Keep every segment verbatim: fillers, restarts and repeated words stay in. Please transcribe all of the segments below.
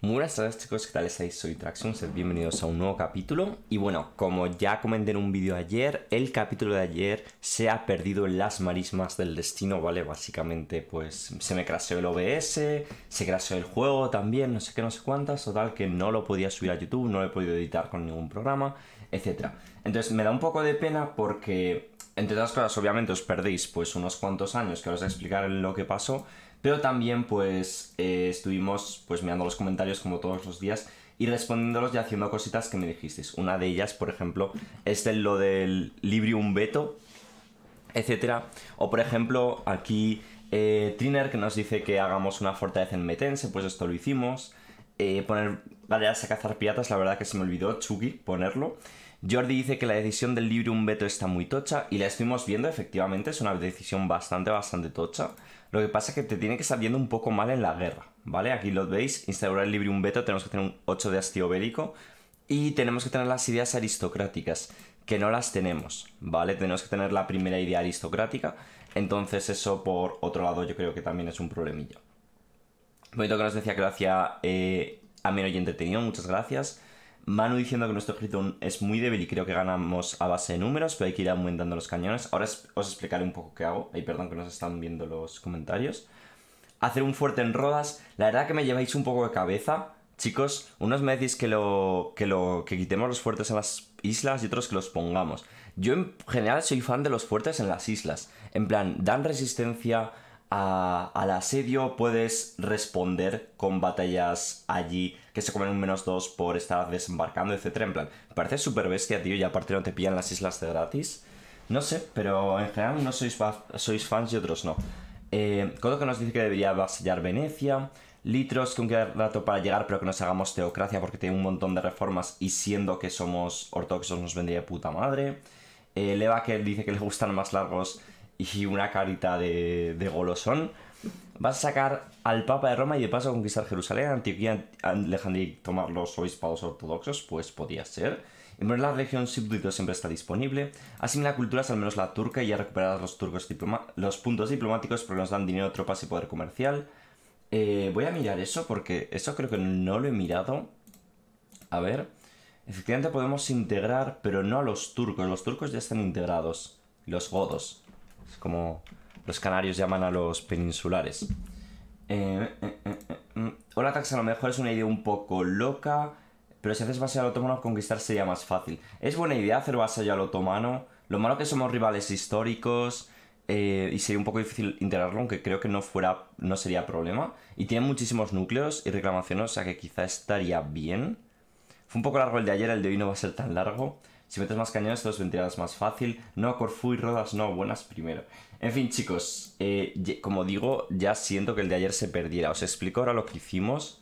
Muy buenas tardes chicos, ¿qué tal estáis? Soy Traxxon, sed bienvenidos a un nuevo capítulo. Y bueno, como ya comenté en un vídeo ayer, el capítulo de ayer se ha perdido en las marismas del destino, ¿vale? Básicamente pues se me crasheó el O B S, se crasheó el juego también, no sé qué, no sé cuántas. Total que no lo podía subir a YouTube, no lo he podido editar con ningún programa, etcétera. Entonces me da un poco de pena porque, entre otras cosas, obviamente os perdéis pues unos cuantos años que os voy a explicar lo que pasó. Pero también pues eh, estuvimos pues mirando los comentarios como todos los días y respondiéndolos y haciendo cositas que me dijisteis. Una de ellas, por ejemplo, es de lo del Librium Veto, etcétera. O por ejemplo, aquí eh, Triner, que nos dice que hagamos una fortaleza en Metense, pues esto lo hicimos. Eh, poner galeras a cazar piratas, la verdad que se me olvidó, Chucky, ponerlo. Jordi dice que la decisión del Librium Veto está muy tocha y la estuvimos viendo, efectivamente, es una decisión bastante, bastante tocha. Lo que pasa es que te tiene que estar yendo un poco mal en la guerra, ¿vale? Aquí lo veis, instaurar el Librium Veto, tenemos que tener un ocho de hastío bélico y tenemos que tener las ideas aristocráticas, que no las tenemos, ¿vale? Tenemos que tener la primera idea aristocrática, entonces eso por otro lado yo creo que también es un problemilla. Bonito que nos decía que lo hacía eh, ameno y entretenido, muchas gracias. Manu diciendo que nuestro ejército es muy débil y creo que ganamos a base de números, pero hay que ir aumentando los cañones. Ahora os explicaré un poco qué hago. Ay, perdón que nos están viendo los comentarios. Hacer un fuerte en Rodas. La verdad que me lleváis un poco de cabeza, chicos. Unos me decís que lo que lo que quitemos los fuertes en las islas y otros que los pongamos. Yo en general soy fan de los fuertes en las islas. En plan, dan resistencia a, al asedio, puedes responder con batallas allí que se comen un menos dos por estar desembarcando, etcétera. En plan, me parece súper bestia, tío, y aparte no te pillan las islas de gratis. No sé, pero en general no sois, sois fans y otros no. Eh, Codo que nos dice que debería vasallar Venecia. Litros, que un rato para llegar, pero que nos hagamos teocracia porque tiene un montón de reformas y siendo que somos ortodoxos nos vendría de puta madre. Eh, Leva, que dice que le gustan más largos y una carita de, de golosón. Vas a sacar al Papa de Roma y de paso conquistar Jerusalén, Antioquía, Alejandría y tomar los obispados ortodoxos, pues podía ser. Imponer la religión súbdito siempre está disponible. Asimilar culturas, al menos la turca, y ya recuperar los turcos los puntos diplomáticos porque nos dan dinero, tropas y poder comercial. Eh, voy a mirar eso porque eso creo que no lo he mirado. A ver. Efectivamente podemos integrar, pero no a los turcos. Los turcos ya están integrados. Los godos. Es como los canarios llaman a los peninsulares. Eh, eh, eh, eh. Hola Tax, a lo mejor es una idea un poco loca, pero si haces vasallo al otomano, conquistar sería más fácil. Es buena idea hacer vasallo al otomano. Lo malo que somos rivales históricos eh, y sería un poco difícil integrarlo, aunque creo que no fuera, no sería problema. Y tiene muchísimos núcleos y reclamaciones, o sea que quizá estaría bien. Fue un poco largo el de ayer, el de hoy no va a ser tan largo. Si metes más cañones, te los vendrás más fácil. No, Corfú y Rodas no, buenas primero. En fin, chicos, eh, como digo, ya siento que el de ayer se perdiera. Os explico ahora lo que hicimos.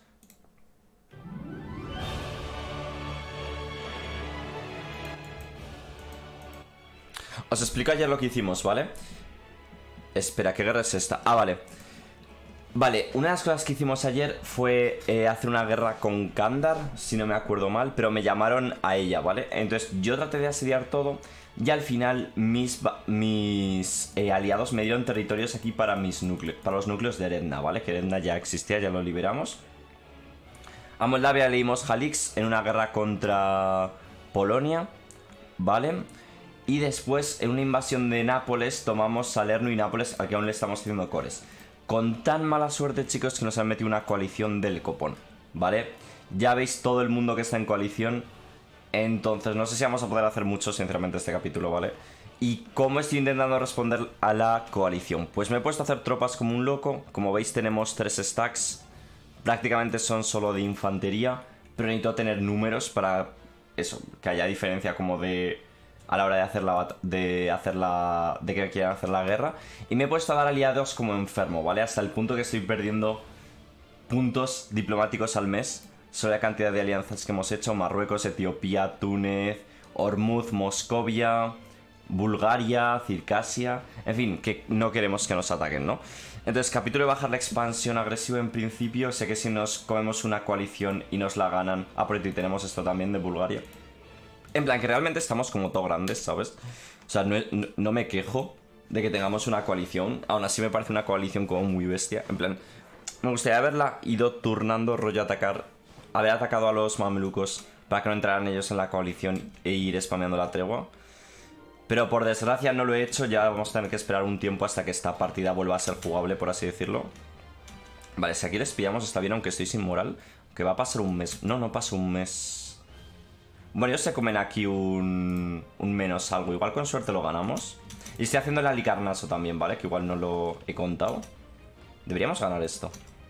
Os explico ayer lo que hicimos, ¿vale? Espera, ¿qué guerra es esta? Ah, vale. Vale, una de las cosas que hicimos ayer fue eh, hacer una guerra con Kandar, si no me acuerdo mal, pero me llamaron a ella, ¿vale? Entonces yo traté de asediar todo y al final mis, mis eh, aliados me dieron territorios aquí para, mis núcleos, para los núcleos de Eredna, ¿vale? Que Eredna ya existía, ya lo liberamos. A Moldavia le dimos Jalix en una guerra contra Polonia, ¿vale? Y después en una invasión de Nápoles tomamos Salerno y Nápoles, al que aún le estamos haciendo cores. Con tan mala suerte, chicos, que nos han metido una coalición del copón, ¿vale? Ya veis todo el mundo que está en coalición. Entonces, no sé si vamos a poder hacer mucho, sinceramente, este capítulo, ¿vale? ¿Y cómo estoy intentando responder a la coalición? Pues me he puesto a hacer tropas como un loco. Como veis, tenemos tres stacks. Prácticamente son solo de infantería. Pero necesito tener números para eso, que haya diferencia como de... a la hora de hacer la de hacer la de que quieran hacer la guerra. Y me he puesto a dar aliados como enfermo, ¿vale? Hasta el punto que estoy perdiendo puntos diplomáticos al mes sobre la cantidad de alianzas que hemos hecho. Marruecos, Etiopía, Túnez, Hormuz, Moscovia, Bulgaria, Circasia. En fin, que no queremos que nos ataquen, ¿no? Entonces, capítulo de bajar la expansión agresiva en principio. Sé que si nos comemos una coalición y nos la ganan... Ah, por ahí tenemos esto también de Bulgaria. En plan, que realmente estamos como todo grandes, ¿sabes? O sea, no, no, no me quejo de que tengamos una coalición. Aún así me parece una coalición como muy bestia. En plan, me gustaría haberla ido turnando rollo a atacar haber atacado a los mamelucos para que no entraran ellos en la coalición e ir spameando la tregua. Pero por desgracia no lo he hecho, ya vamos a tener que esperar un tiempo hasta que esta partida vuelva a ser jugable, por así decirlo. Vale, si aquí les pillamos está bien, aunque estoy sin moral. Que va a pasar un mes. No, no pasa un mes. Bueno, ellos se comen aquí un, un menos algo. Igual con suerte lo ganamos. Y estoy haciendo el alicarnaso también, ¿vale? Que igual no lo he contado. Deberíamos ganar esto.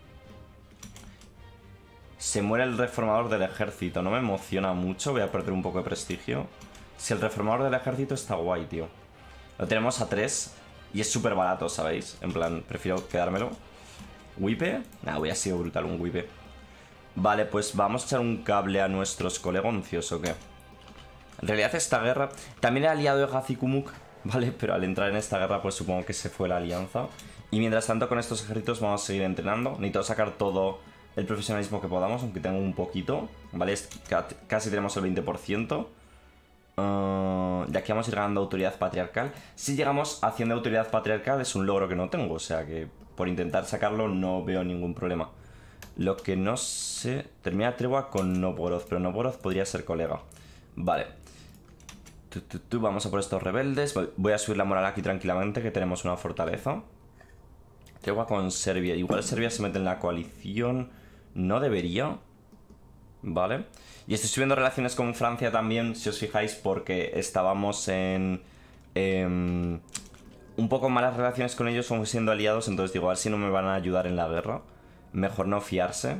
Se muere el reformador del ejército. No me emociona mucho. Voy a perder un poco de prestigio. Si el reformador del ejército está guay, tío. Lo tenemos a tres. Y es súper barato, ¿sabéis? En plan, prefiero quedármelo. ¿Wipe? Nah, hubiera sido brutal un wipe. Vale, pues vamos a echar un cable a nuestros colegoncios, ¿o qué? En realidad esta guerra... También he aliado de Hazikumuk, ¿vale? Pero al entrar en esta guerra, pues supongo que se fue la alianza. Y mientras tanto con estos ejércitos vamos a seguir entrenando. Necesito sacar todo el profesionalismo que podamos, aunque tengo un poquito, ¿vale? Casi tenemos el veinte por ciento. Uh, y aquí vamos a ir ganando autoridad patriarcal. Si llegamos a cien de autoridad patriarcal es un logro que no tengo, o sea que por intentar sacarlo no veo ningún problema. Lo que no sé... Termina tregua con Novgorod, pero Novgorod podría ser colega. Vale. Tu, tu, tu, vamos a por estos rebeldes. Voy a subir la moral aquí tranquilamente, que tenemos una fortaleza. Tregua con Serbia. Igual Serbia se mete en la coalición. No debería. Vale. Y estoy subiendo relaciones con Francia también, si os fijáis, porque estábamos en... en un poco malas relaciones con ellos, aunque siendo aliados. Entonces digo, a ver si no me van a ayudar en la guerra. Mejor no fiarse.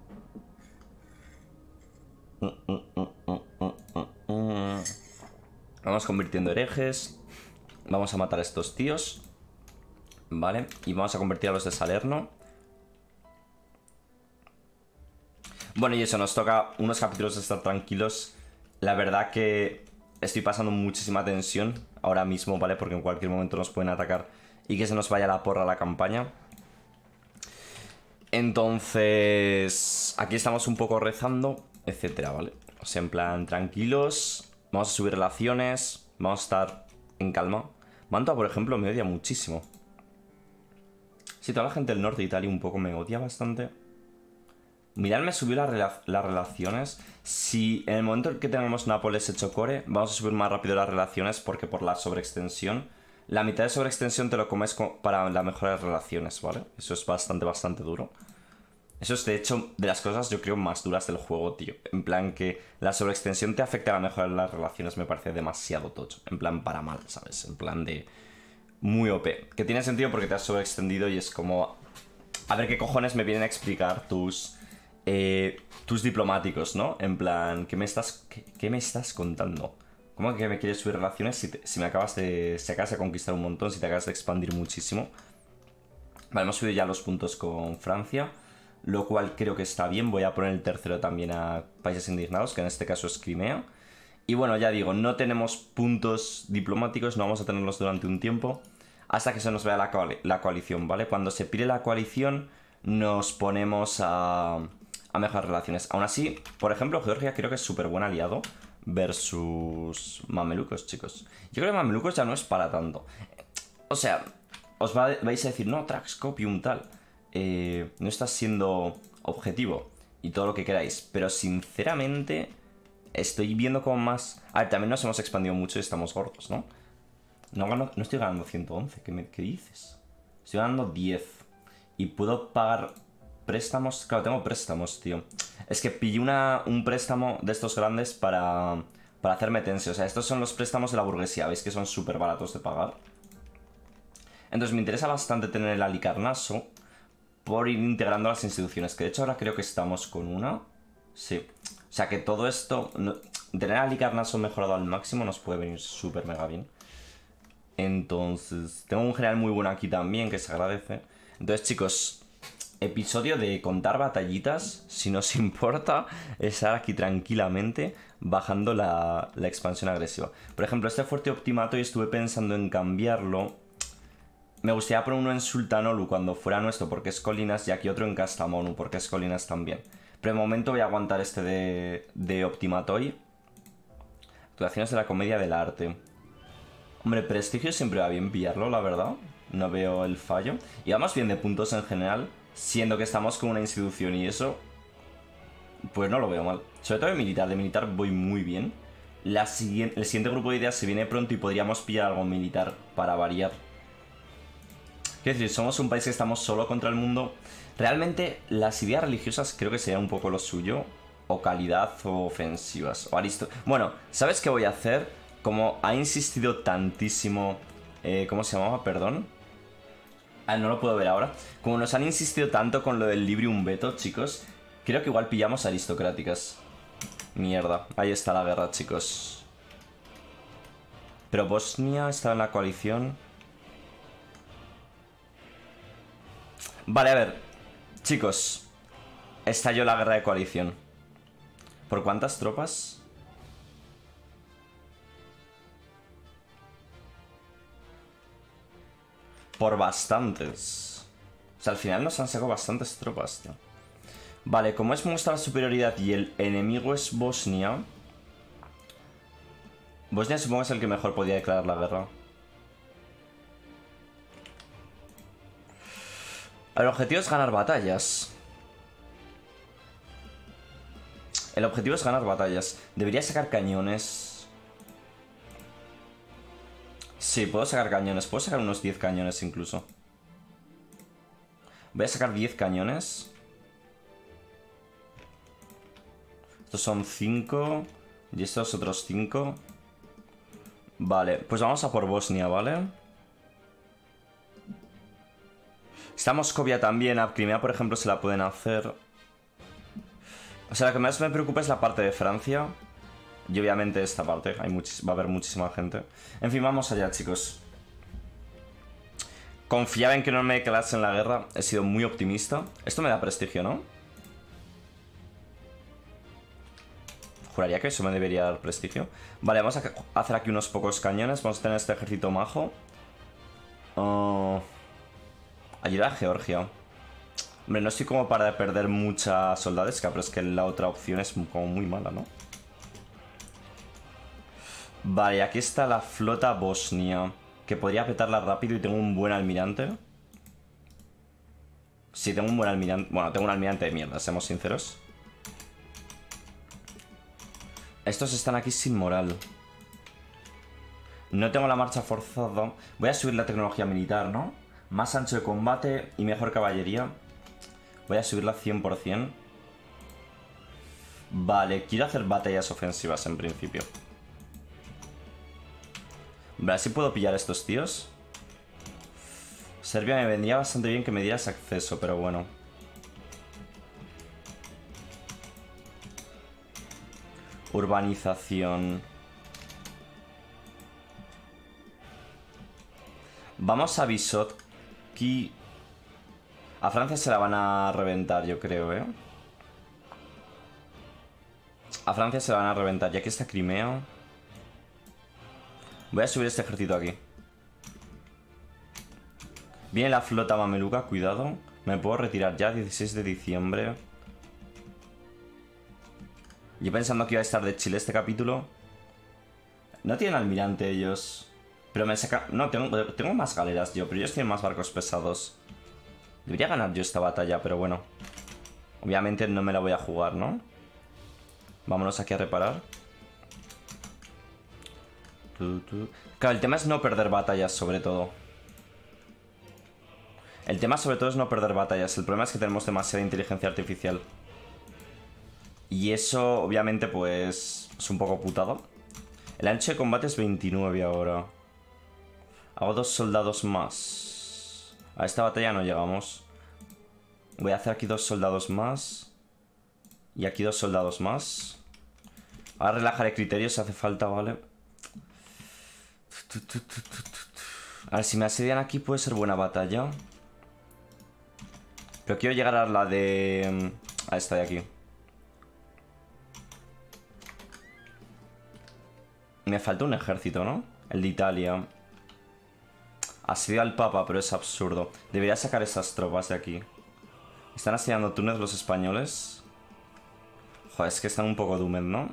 Vamos convirtiendo herejes. Vamos a matar a estos tíos. Vale. Y vamos a convertir a los de Salerno. Bueno, y eso, nos toca unos capítulos de estar tranquilos. La verdad que estoy pasando muchísima tensión ahora mismo, ¿vale? Porque en cualquier momento nos pueden atacar y que se nos vaya la porra a la campaña. Entonces, aquí estamos un poco rezando, etcétera, ¿vale? O sea, en plan, tranquilos. Vamos a subir relaciones. Vamos a estar en calma. Mantua, por ejemplo, me odia muchísimo. Sí, toda la gente del norte de Italia un poco me odia bastante. Mirad, me subió la rela las relaciones. Si en el momento en que tenemos Nápoles hecho core, vamos a subir más rápido las relaciones, porque por la sobreextensión, la mitad de sobreextensión te lo comes para la mejora de relaciones, ¿vale? Eso es bastante, bastante duro. Eso es, de hecho, de las cosas, yo creo, más duras del juego, tío. En plan, que la sobreextensión te afecta a la mejora de las relaciones me parece demasiado tocho. En plan, para mal, ¿sabes? En plan de... muy O P. Que tiene sentido porque te has sobreextendido y es como... A ver qué cojones me vienen a explicar tus... Eh, tus diplomáticos, ¿no? En plan, ¿qué me estás, qué, qué me estás contando? ¿Cómo que me quieres subir relaciones si, te, si me acabas de... Si acabas de conquistar un montón, si te acabas de expandir muchísimo? Vale, hemos subido ya los puntos con Francia, lo cual creo que está bien. Voy a poner el tercero también a Países Indignados, que en este caso es Crimea. Y bueno, ya digo, no tenemos puntos diplomáticos, no vamos a tenerlos durante un tiempo, hasta que se nos vea la, coali la coalición, ¿vale? Cuando se pire la coalición, nos ponemos a... a mejorar relaciones. Aún así, por ejemplo, Georgia creo que es súper buen aliado versus mamelucos, chicos. Yo creo que mamelucos ya no es para tanto. O sea, os va, vais a decir, no, Traxcopium tal. Eh, no estás siendo objetivo y todo lo que queráis. Pero sinceramente, estoy viendo como más... A ver, también nos hemos expandido mucho y estamos gordos, ¿no? No, gano, no estoy ganando ciento once, ¿qué, me, ¿qué dices? Estoy ganando diez. Y puedo pagar... préstamos, claro, tengo préstamos, tío. Es que pillé una, un préstamo de estos grandes para, para hacerme tense. O sea, estos son los préstamos de la burguesía. Veis que son súper baratos de pagar. Entonces me interesa bastante tener el alicarnaso por ir integrando las instituciones. Que de hecho ahora creo que estamos con una. Sí. O sea que todo esto... No, tener el alicarnaso mejorado al máximo nos puede venir súper mega bien. Entonces... Tengo un general muy bueno aquí también que se agradece. Entonces, chicos... Episodio de contar batallitas, si no os importa, estar aquí tranquilamente bajando la, la expansión agresiva. Por ejemplo, este fuerte optimato y estuve pensando en cambiarlo. Me gustaría poner uno en Sultanolu cuando fuera nuestro porque es Colinas y aquí otro en Kastamonu porque es Colinas también. Pero de momento voy a aguantar este de, de Optimatoi. Actuaciones de la comedia del arte. Hombre, prestigio siempre va bien pillarlo, la verdad. No veo el fallo. Y vamos bien de puntos en general. Siendo que estamos con una institución y eso Pues no lo veo mal. Sobre todo de militar. De militar voy muy bien. La siguiente, el siguiente grupo de ideas se viene pronto y podríamos pillar algo militar para variar. Quiero decir, somos un país que estamos solo contra el mundo. Realmente las ideas religiosas creo que sería un poco lo suyo. O calidad o ofensivas. O Aristo... Bueno, ¿sabes qué voy a hacer? Como ha insistido tantísimo... Eh, ¿Cómo se llamaba? Perdón. Ah, no lo puedo ver ahora. Como nos han insistido tanto con lo del Librium Veto, chicos, creo que igual pillamos aristocráticas. Mierda, ahí está la guerra, chicos. Pero Bosnia está en la coalición. Vale, a ver. Chicos, estalló la guerra de coalición. ¿Por cuántas tropas? Por bastantes. O sea, al final nos han sacado bastantes tropas, tío. Vale, como es nuestra superioridad y el enemigo es Bosnia... Bosnia supongo que es el que mejor podía declarar la guerra. El objetivo es ganar batallas. El objetivo es ganar batallas. Debería sacar cañones. Sí, puedo sacar cañones. Puedo sacar unos diez cañones incluso. Voy a sacar diez cañones. Estos son cinco. Y estos otros cinco. Vale, pues vamos a por Bosnia, ¿vale? Está Moscovia también. A Crimea, por ejemplo, se la pueden hacer. O sea, lo que más me preocupa es la parte de Francia. Y obviamente esta parte. Hay va a haber muchísima gente. En fin, vamos allá, chicos. Confiaba en que no me declarase en la guerra. He sido muy optimista. Esto me da prestigio, ¿no? Juraría que eso me debería dar prestigio. Vale, vamos a hacer aquí unos pocos cañones. Vamos a tener este ejército majo. Uh, ayuda a Georgia. Hombre, no estoy como para perder mucha soldadesca, pero es que la otra opción es como muy mala, ¿no? Vale, aquí está la flota bosnia, que podría petarla rápido y tengo un buen almirante. Sí, tengo un buen almirante. Bueno, tengo un almirante de mierda, seamos sinceros. Estos están aquí sin moral. No tengo la marcha forzada. Voy a subir la tecnología militar, ¿no? Más ancho de combate y mejor caballería. Voy a subirla cien por cien. Vale, quiero hacer batallas ofensivas en principio. Vale, si puedo pillar a estos tíos. Serbia me vendría bastante bien que me dieras acceso, pero bueno. Urbanización. Vamos a Visotki. A Francia se la van a reventar, yo creo, ¿eh? A Francia se la van a reventar. Y aquí está Crimea. Voy a subir este ejército aquí. Viene la flota mameluca, cuidado. Me puedo retirar ya, dieciséis de diciembre. Yo pensando que iba a estar de Chile este capítulo. No tienen almirante ellos. Pero me saca... No, tengo, tengo más galeras yo, pero ellos tienen más barcos pesados. Debería ganar yo esta batalla, pero bueno. Obviamente no me la voy a jugar, ¿no? Vámonos aquí a reparar. Claro, el tema es no perder batallas, sobre todo. El tema sobre todo es no perder batallas. El problema es que tenemos demasiada inteligencia artificial. Y eso, obviamente, pues... es un poco putado. El ancho de combate es veintinueve ahora. Hago dos soldados más. A esta batalla no llegamos. Voy a hacer aquí dos soldados más. Y aquí dos soldados más. Ahora relajaré criterios si hace falta, ¿vale? A ver, si me asedian aquí puede ser buena batalla. Pero quiero llegar a la de... a esta de aquí. Me falta un ejército, ¿no? El de Italia. Asedio al Papa, pero es absurdo. Debería sacar esas tropas de aquí. ¿Están asediando Túnez los españoles? Joder, es que están un poco doomed, ¿no?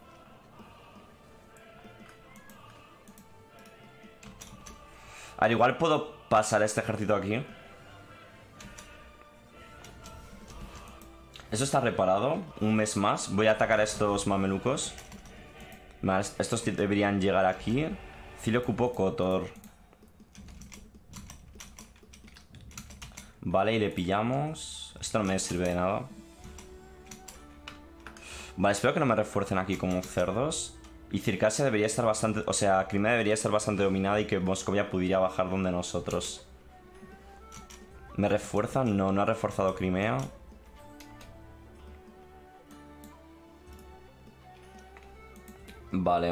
Al igual puedo pasar este ejército aquí. Eso está reparado. Un mes más. Voy a atacar a estos mamelucos. Vale, estos deberían llegar aquí. Cilio ocupó Kotor. Vale, y le pillamos. Esto no me sirve de nada. Vale, espero que no me refuercen aquí como cerdos. Y Circasia debería estar bastante... O sea, Crimea debería estar bastante dominada y que Moscovia pudiera bajar donde nosotros. ¿Me refuerzan? No, no ha reforzado Crimea. Vale.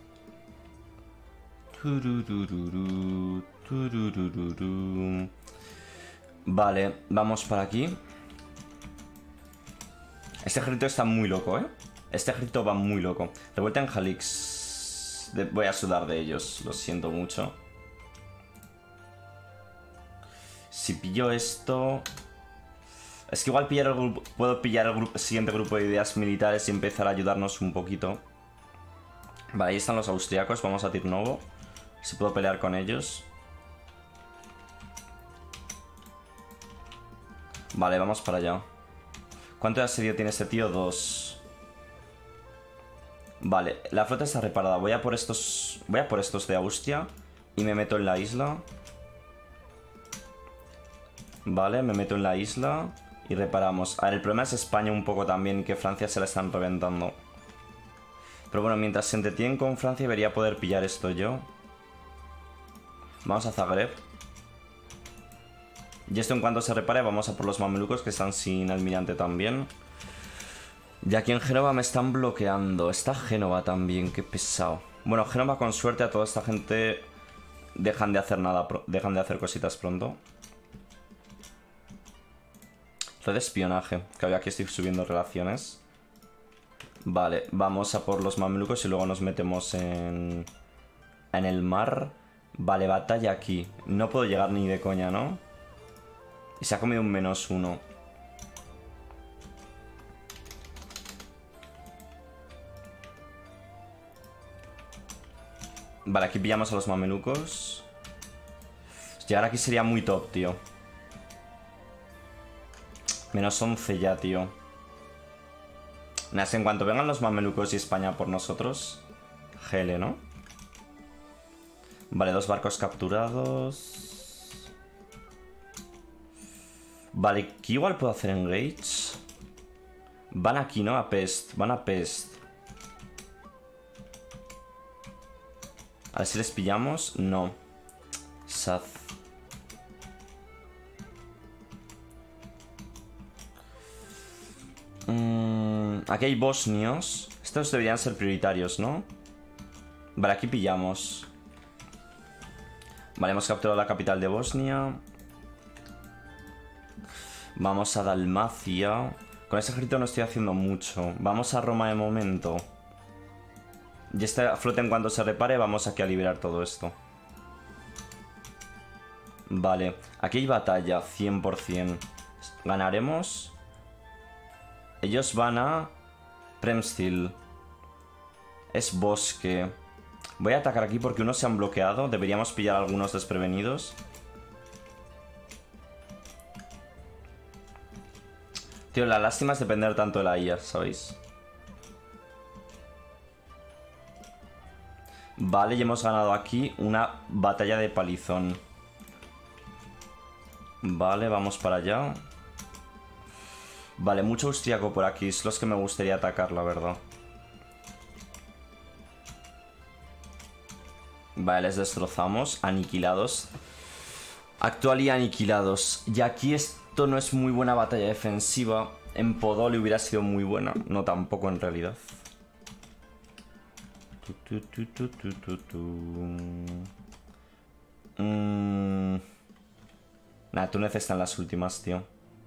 Vale, vamos para aquí. Este ejército está muy loco, ¿eh? Este ejército va muy loco. Revuelta en Jalix. De... Voy a sudar de ellos, lo siento mucho. Si pillo esto... Es que igual pillar el grupo... puedo pillar el, grupo... el siguiente grupo de ideas militares y empezar a ayudarnos un poquito. Vale, ahí están los austriacos. Vamos a Tirnovo. Si puedo pelear con ellos. Vale, vamos para allá. ¿Cuánto de asedio tiene este tío? Dos. Vale, la flota está reparada. Voy a por estos... Voy a por estos de Austria. Y me meto en la isla. Vale, me meto en la isla. Y reparamos. A ver, el problema es España un poco también. Y que Francia se la están reventando. Pero bueno, mientras se entretienen con Francia debería poder pillar esto yo. Vamos a Zagreb. Y esto en cuanto se repare vamos a por los mamelucos que están sin almirante también. Y aquí en Génova me están bloqueando. Está Génova también, qué pesado. Bueno, Génova con suerte a toda esta gente dejan de hacer nada, dejan de hacer cositas pronto. Red de espionaje, que aquí estoy subiendo relaciones. Vale, vamos a por los mamelucos y luego nos metemos en... En el mar. Vale, batalla aquí. No puedo llegar ni de coña, ¿no? Y se ha comido un menos uno. Vale, aquí pillamos a los mamelucos. Llegar aquí sería muy top, tío. Menos once ya, tío. Nada, en cuanto vengan los mamelucos y España por nosotros. G L, ¿no? Vale, dos barcos capturados. Vale, ¿qué igual puedo hacer engage? Van aquí, ¿no? A Pest. Van a Pest. A ver si les pillamos. No. Saz. Mm, aquí hay bosnios. Estos deberían ser prioritarios, ¿no? Vale, aquí pillamos. Vale, hemos capturado la capital de Bosnia. Vamos a Dalmacia. Con ese ejército no estoy haciendo mucho. Vamos a Roma de momento. Y esta flota en cuanto se repare, vamos aquí a liberar todo esto. Vale, aquí hay batalla, cien por cien. ¿Ganaremos? Ellos van a Premstil. Es bosque. Voy a atacar aquí porque unos se han bloqueado. Deberíamos pillar a algunos desprevenidos. Tío, la lástima es depender tanto de la I A, ¿sabéis? Vale, y hemos ganado aquí una batalla de palizón. Vale, vamos para allá. Vale, mucho austriaco por aquí. Es los que me gustaría atacar, la verdad. Vale, les destrozamos. Aniquilados. Actual y aniquilados. Y aquí esto no es muy buena batalla defensiva. En Podoli hubiera sido muy buena. No tampoco en realidad. Tu, tu, tu, tu, tu, tu. Mm. Nah, Túnez está en las últimas, tío.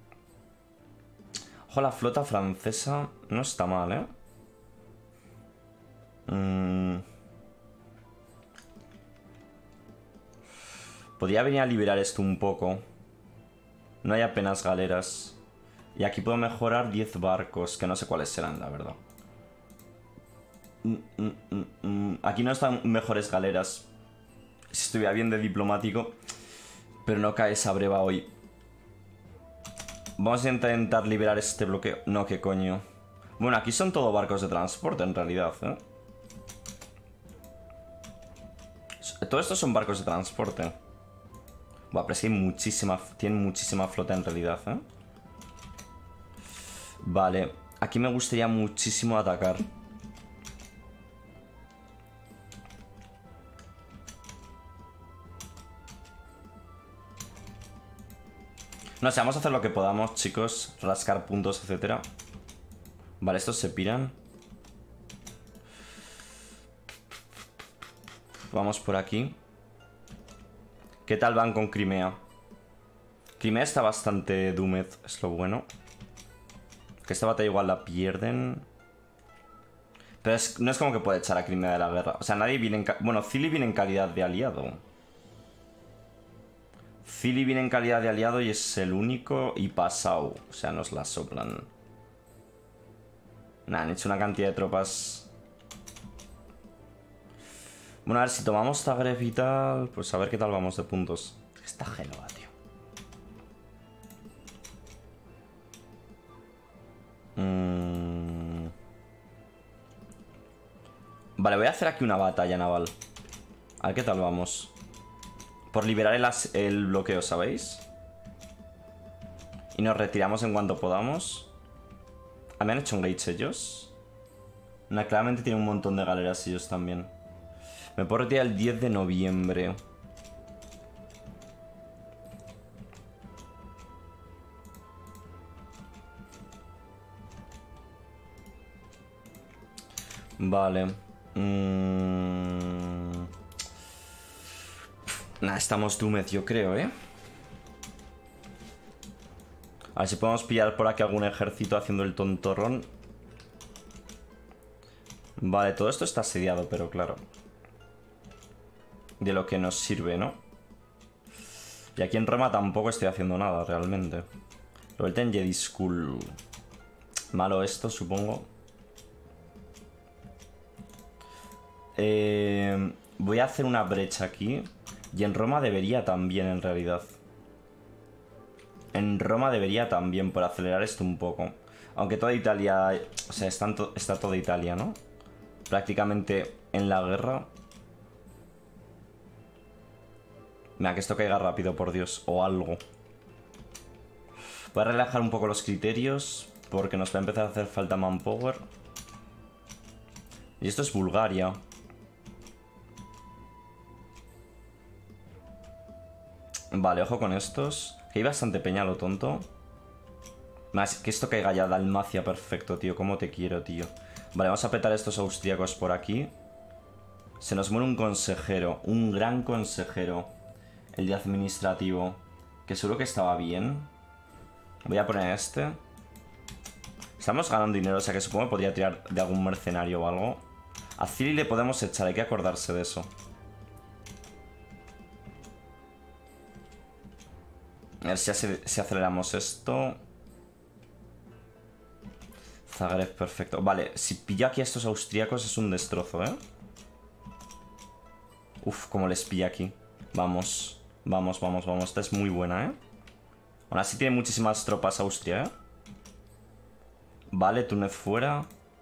Ojo, la flota francesa no está mal, ¿eh? Mm. Podría venir a liberar esto un poco. No hay apenas galeras. Y aquí puedo mejorar diez barcos, que no sé cuáles serán, la verdad. Mm, mm, mm, mm. Aquí no están mejores galeras. Si estuviera bien de diplomático. Pero no cae esa breva hoy. Vamos a intentar liberar este bloqueo. No, qué coño. Bueno, aquí son todo barcos de transporte en realidad, ¿eh? Todo esto son barcos de transporte. Buah, pero es que hay muchísima... Tienen muchísima flota en realidad, ¿eh? Vale. Aquí me gustaría muchísimo atacar. No sé, vamos a hacer lo que podamos, chicos. Rascar puntos, etcétera. Vale, estos se piran. Vamos por aquí. ¿Qué tal van con Crimea? Crimea está bastante doomed, es lo bueno. Que esta batalla igual la pierden. Pero es, no es como que puede echar a Crimea de la guerra. O sea, nadie viene en... Bueno, Zili viene en calidad de aliado. Zili viene en calidad de aliado y es el único. Y Passau. O sea, nos la soplan. Nah, han hecho una cantidad de tropas. Bueno, a ver, si tomamos Zagreb y tal, pues a ver qué tal vamos de puntos. Está Génova, tío. Mm. Vale, voy a hacer aquí una batalla naval. A ver qué tal vamos. Por liberar el, el bloqueo, ¿sabéis? Y nos retiramos en cuanto podamos. ¿Ah, me han hecho engage ellos? Nah, claramente tienen un montón de galeras ellos también. Me puedo retirar el diez de noviembre. Vale. Mm... Nah, estamos doomed, yo creo, ¿eh? A ver si podemos pillar por aquí algún ejército haciendo el tontorrón. Vale, todo esto está asediado, pero claro. De lo que nos sirve, ¿no? Y aquí en Roma tampoco estoy haciendo nada, realmente. Lo del Ten Jedi School. Malo esto, supongo. Eh, voy a hacer una brecha aquí. Y en Roma debería también, en realidad. En Roma debería también, por acelerar esto un poco. Aunque toda Italia... O sea, está, to está toda Italia, ¿no? Prácticamente en la guerra. Mira, que esto caiga rápido, por Dios. O algo. Voy a relajar un poco los criterios, porque nos va a empezar a hacer falta manpower. Y esto es Bulgaria. Vale, ojo con estos. Que hay bastante peña, lo tonto. Más que esto caiga ya Dalmacia, perfecto, tío. Cómo te quiero, tío. Vale, vamos a petar estos austríacos por aquí. Se nos muere un consejero. Un gran consejero. El de administrativo. Que seguro que estaba bien. Voy a poner este. Estamos ganando dinero, o sea que supongo que podría tirar de algún mercenario o algo. A Ciri le podemos echar, hay que acordarse de eso. A ver si, hace, si aceleramos esto. Zagreb, perfecto. Vale, si pillo aquí a estos austríacos es un destrozo, ¿eh? Uf, como les pilla aquí. Vamos, vamos, vamos, vamos. Esta es muy buena, ¿eh? Ahora sí tiene muchísimas tropas Austria, ¿eh? Vale, Túnez fuera.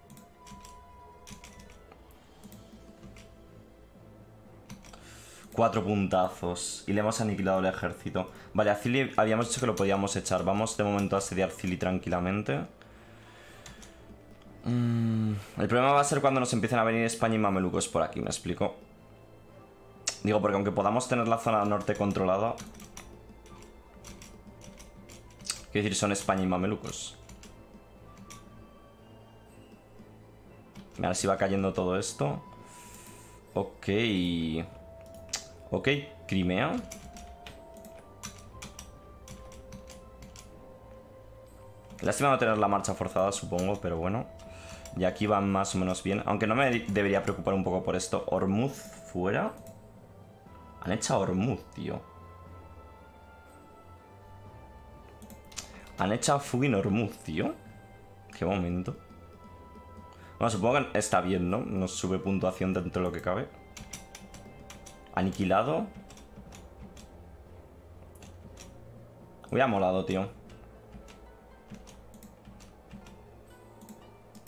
Cuatro puntazos. Y le hemos aniquilado el ejército. Vale, a Zili habíamos dicho que lo podíamos echar. Vamos de momento a asediar Zili tranquilamente. Mm, el problema va a ser cuando nos empiecen a venir España y mamelucos por aquí, ¿me explico? Digo, porque aunque podamos tener la zona norte controlada... Quiero decir, son España y mamelucos. A ver si va cayendo todo esto. Ok. Ok, Crimea. Lástima no tener la marcha forzada, supongo, pero bueno. Y aquí van más o menos bien. Aunque no me debería preocupar un poco por esto. Hormuz fuera. Han echado Hormuz, tío. Han echado fucking Hormuz, tío. Qué momento. Bueno, supongo que está bien, ¿no? Nos sube puntuación dentro de lo que cabe. Aniquilado. Hubiera molado, tío.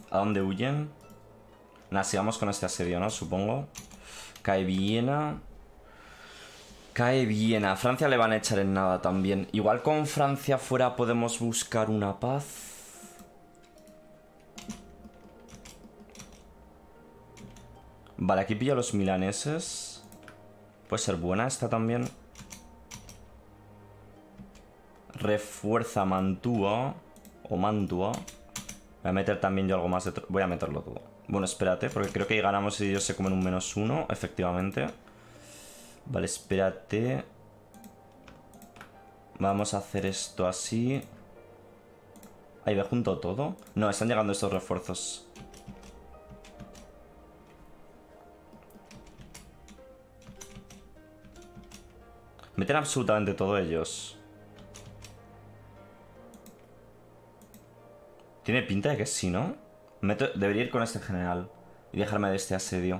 ¿A dónde huyen? Nada, sigamos con este asedio, ¿no? Supongo. Cae Viena. Cae Viena. A Francia le van a echar en nada también. Igual con Francia fuera podemos buscar una paz. Vale, aquí pillo a los milaneses. Puede ser buena esta también. Refuerza Mantua. O Mantua. Voy a meter también yo algo más de... Voy a meterlo todo. Bueno, espérate, porque creo que ahí ganamos si ellos se comen un menos uno, efectivamente. Vale, espérate. Vamos a hacer esto así. Ahí ve junto todo. No, están llegando estos refuerzos. Meten absolutamente todo ellos. Tiene pinta de que sí, ¿no? Meto... Debería ir con este general y dejarme de este asedio.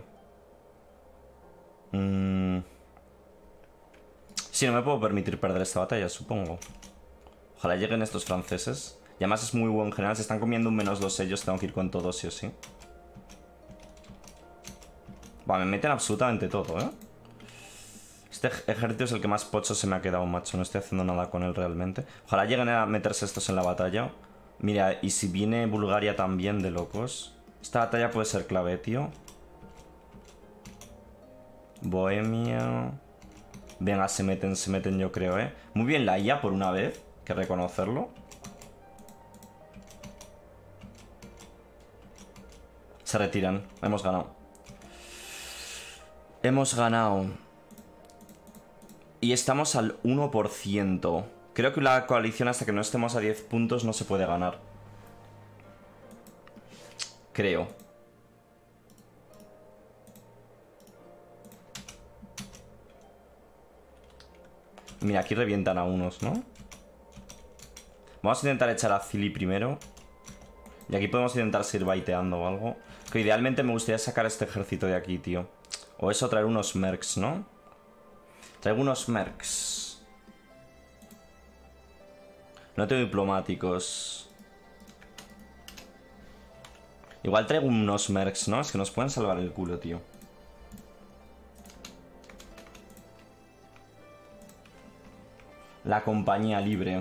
Mm... Sí, no me puedo permitir perder esta batalla, supongo. Ojalá lleguen estos franceses. Y además es muy buen general. Se están comiendo un menos dos ellos. Tengo que ir con todo, sí o sí. Va, me meten absolutamente todo, ¿eh? Este ejército es el que más pocho se me ha quedado, macho. No estoy haciendo nada con él realmente. Ojalá lleguen a meterse estos en la batalla. Mira, y si viene Bulgaria también de locos. Esta batalla puede ser clave, tío. Bohemia. Venga, se meten, se meten yo creo, ¿eh? Muy bien la I A por una vez. Hay que reconocerlo. Se retiran. Hemos ganado. Hemos ganado. Y estamos al uno por ciento. Creo que la coalición hasta que no estemos a diez puntos no se puede ganar. Creo. Mira, aquí revientan a unos, ¿no? Vamos a intentar echar a Zili primero. Y aquí podemos intentar seguir baiteando o algo. Que idealmente me gustaría sacar este ejército de aquí, tío. O eso, traer unos mercs, ¿no? Traigo unos mercs. No tengo diplomáticos. Igual traigo unos mercs, ¿no? Es que nos pueden salvar el culo, tío. La compañía libre.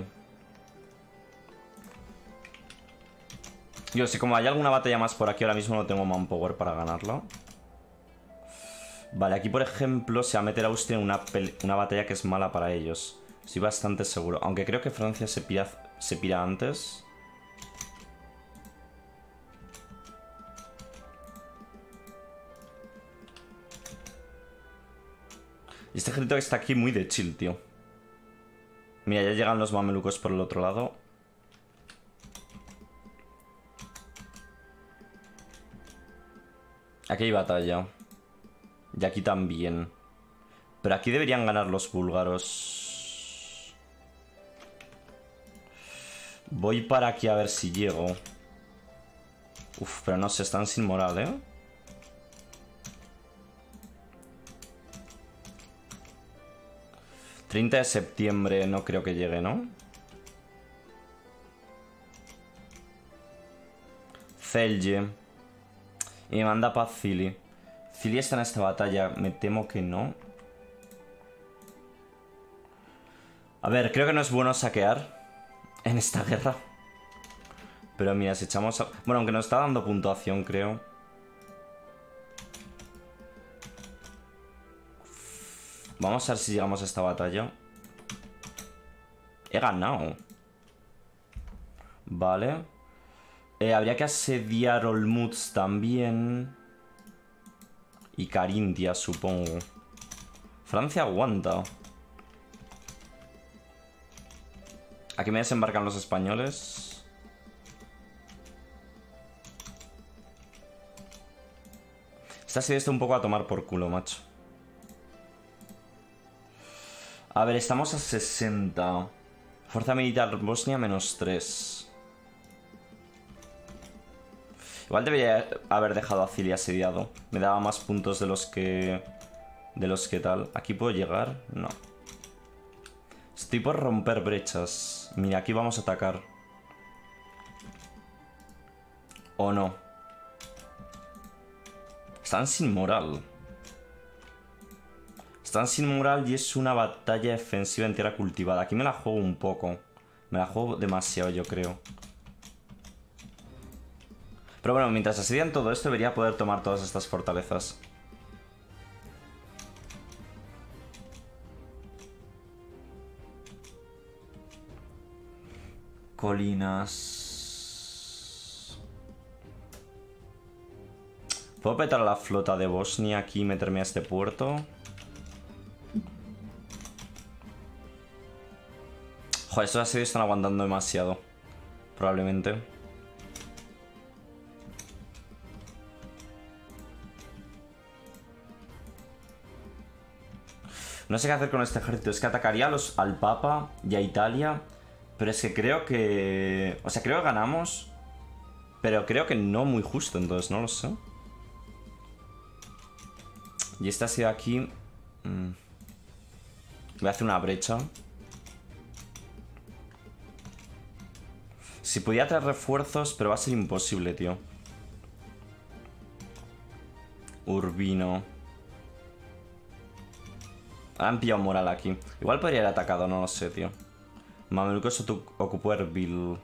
Yo, si como hay alguna batalla más por aquí, ahora mismo no tengo manpower para ganarla. Vale, aquí por ejemplo se va a meter a Austria en una, una batalla que es mala para ellos. Estoy bastante seguro. Aunque creo que Francia se pira, se pira antes. Y este ejército que está aquí muy de chill, tío. Mira, ya llegan los mamelucos por el otro lado. Aquí hay batalla. Y aquí también. Pero aquí deberían ganar los búlgaros. Voy para aquí a ver si llego. Uf, pero no sé, están sin moral, ¿eh? treinta de septiembre no creo que llegue, ¿no? Celje. Y me manda paz Zili. Zili está en esta batalla. Me temo que no. A ver, creo que no es bueno saquear en esta guerra. Pero mira, si echamos... A... Bueno, aunque nos está dando puntuación, creo. Vamos a ver si llegamos a esta batalla. He ganado. Vale. Eh, habría que asediar Olmutz también. Y Carintia, supongo. Francia aguanta. Aquí me desembarcan los españoles. Esta serie está un poco a tomar por culo, macho. A ver, estamos a sesenta. Fuerza militar Bosnia menos tres. Igual debería haber dejado a Zili asediado. Me daba más puntos de los que... De los que tal. ¿Aquí puedo llegar? No. Estoy por romper brechas. Mira, aquí vamos a atacar. ¿O no? Están sin moral. Están sin moral y es una batalla defensiva en tierra cultivada. Aquí me la juego un poco. Me la juego demasiado, yo creo. Pero bueno, mientras asedian todo esto, debería poder tomar todas estas fortalezas. Colinas. ¿Puedo petar a la flota de Bosnia aquí y meterme a este puerto? Joder, estos asedios están aguantando demasiado. Probablemente. No sé qué hacer con este ejército. Es que atacaría a los, al Papa y a Italia. Pero es que creo que... O sea, creo que ganamos. Pero creo que no muy justo, entonces no lo sé. Y este ha sido aquí... Mm. Voy a hacer una brecha. Si pudiera traer refuerzos, pero va a ser imposible, tío. Urbino. Han pillado moral aquí. Igual podría haber atacado, no lo sé, tío. Mamelucos ocupó Erbil.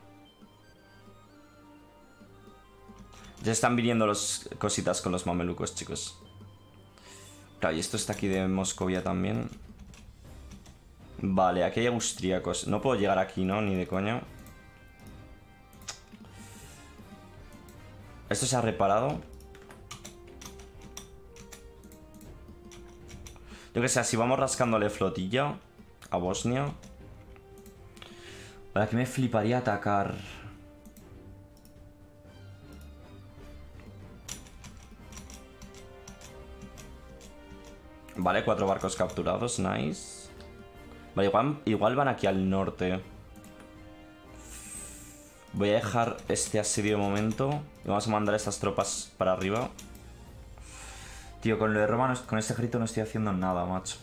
Ya están viniendo los cositas con los mamelucos, chicos. Claro, y esto está aquí de Moscovia también. Vale, aquí hay austríacos. No puedo llegar aquí, ¿no? Ni de coña. Esto se ha reparado. Yo que sé, si vamos rascándole flotilla a Bosnia. Vale, aquí me fliparía atacar. Vale, cuatro barcos capturados, nice. Vale, igual, igual van aquí al norte. Voy a dejar este asedio de momento. Y vamos a mandar estas tropas para arriba. Tío, con lo de Roma, con este ejército no estoy haciendo nada, macho.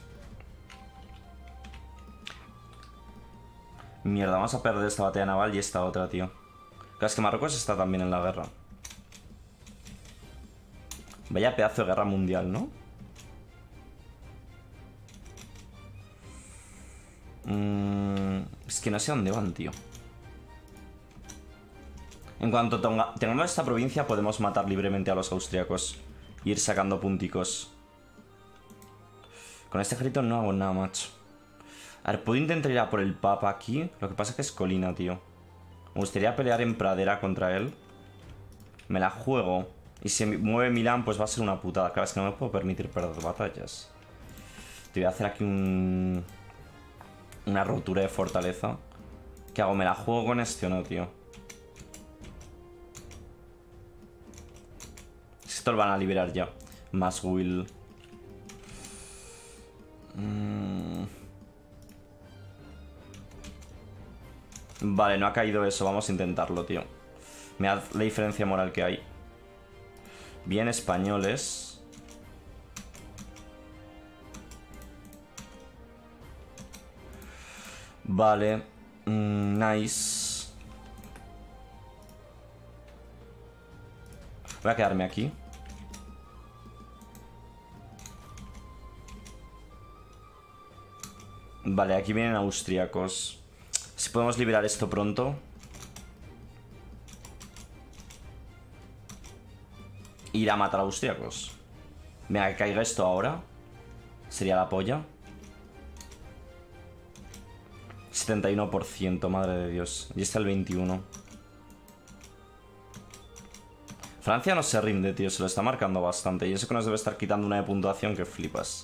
Mierda, vamos a perder esta batalla naval y esta otra, tío. Claro, es que Marruecos está también en la guerra. Vaya pedazo de guerra mundial, ¿no? Mm, es que no sé dónde van, tío. En cuanto tenga, tengamos esta provincia, podemos matar libremente a los austriacos. E ir sacando punticos. Con este ejército no hago nada, macho. A ver, puedo intentar ir a por el Papa aquí. Lo que pasa es que es colina, tío. Me gustaría pelear en pradera contra él. Me la juego. Y si mueve Milán, pues va a ser una putada. Claro, es que no me puedo permitir perder batallas. Te voy a hacer aquí un... Una rotura de fortaleza. ¿Qué hago? ¿Me la juego con este o no, tío? Esto lo van a liberar ya. Más will. Mm. Vale, no ha caído eso. Vamos a intentarlo, tío. Me da la diferencia moral que hay. Bien, españoles. Vale. Mm, nice. Voy a quedarme aquí. Vale, aquí vienen austríacos. Si podemos liberar esto pronto. Ir a matar a austríacos. Venga, que caiga esto ahora. Sería la polla. setenta y uno por ciento, madre de Dios. Y está el veintiuno. Francia no se rinde, tío. Se lo está marcando bastante. Y eso que nos debe estar quitando una de puntuación que flipas.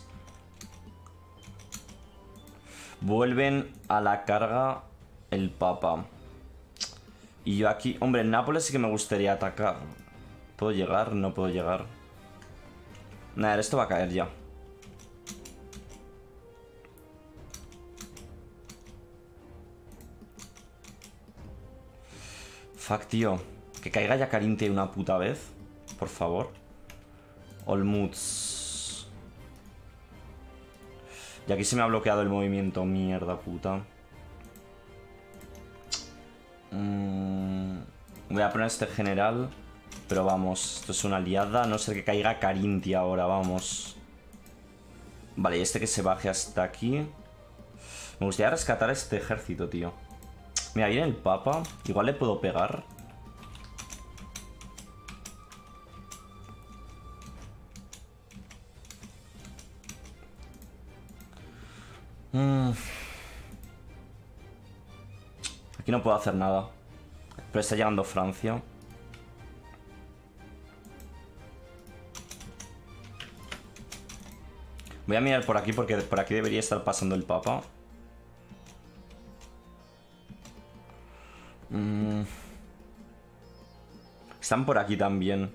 Vuelven a la carga el Papa. Y yo aquí... Hombre, en Nápoles sí que me gustaría atacar. ¿Puedo llegar? No puedo llegar. Nada, esto va a caer ya. Fuck, tío. Que caiga ya Carinte una puta vez. Por favor. Olmutz. Y aquí se me ha bloqueado el movimiento. Mierda puta. Mm, voy a poner este general. Pero vamos, esto es una aliada, a no ser que caiga Carintia ahora, vamos. Vale, y este que se baje hasta aquí. Me gustaría rescatar este ejército, tío. Mira, viene el Papa. Igual le puedo pegar. Mm. Aquí no puedo hacer nada. Pero está llegando Francia. Voy a mirar por aquí porque por aquí debería estar pasando el Papa. Mm. Están por aquí también.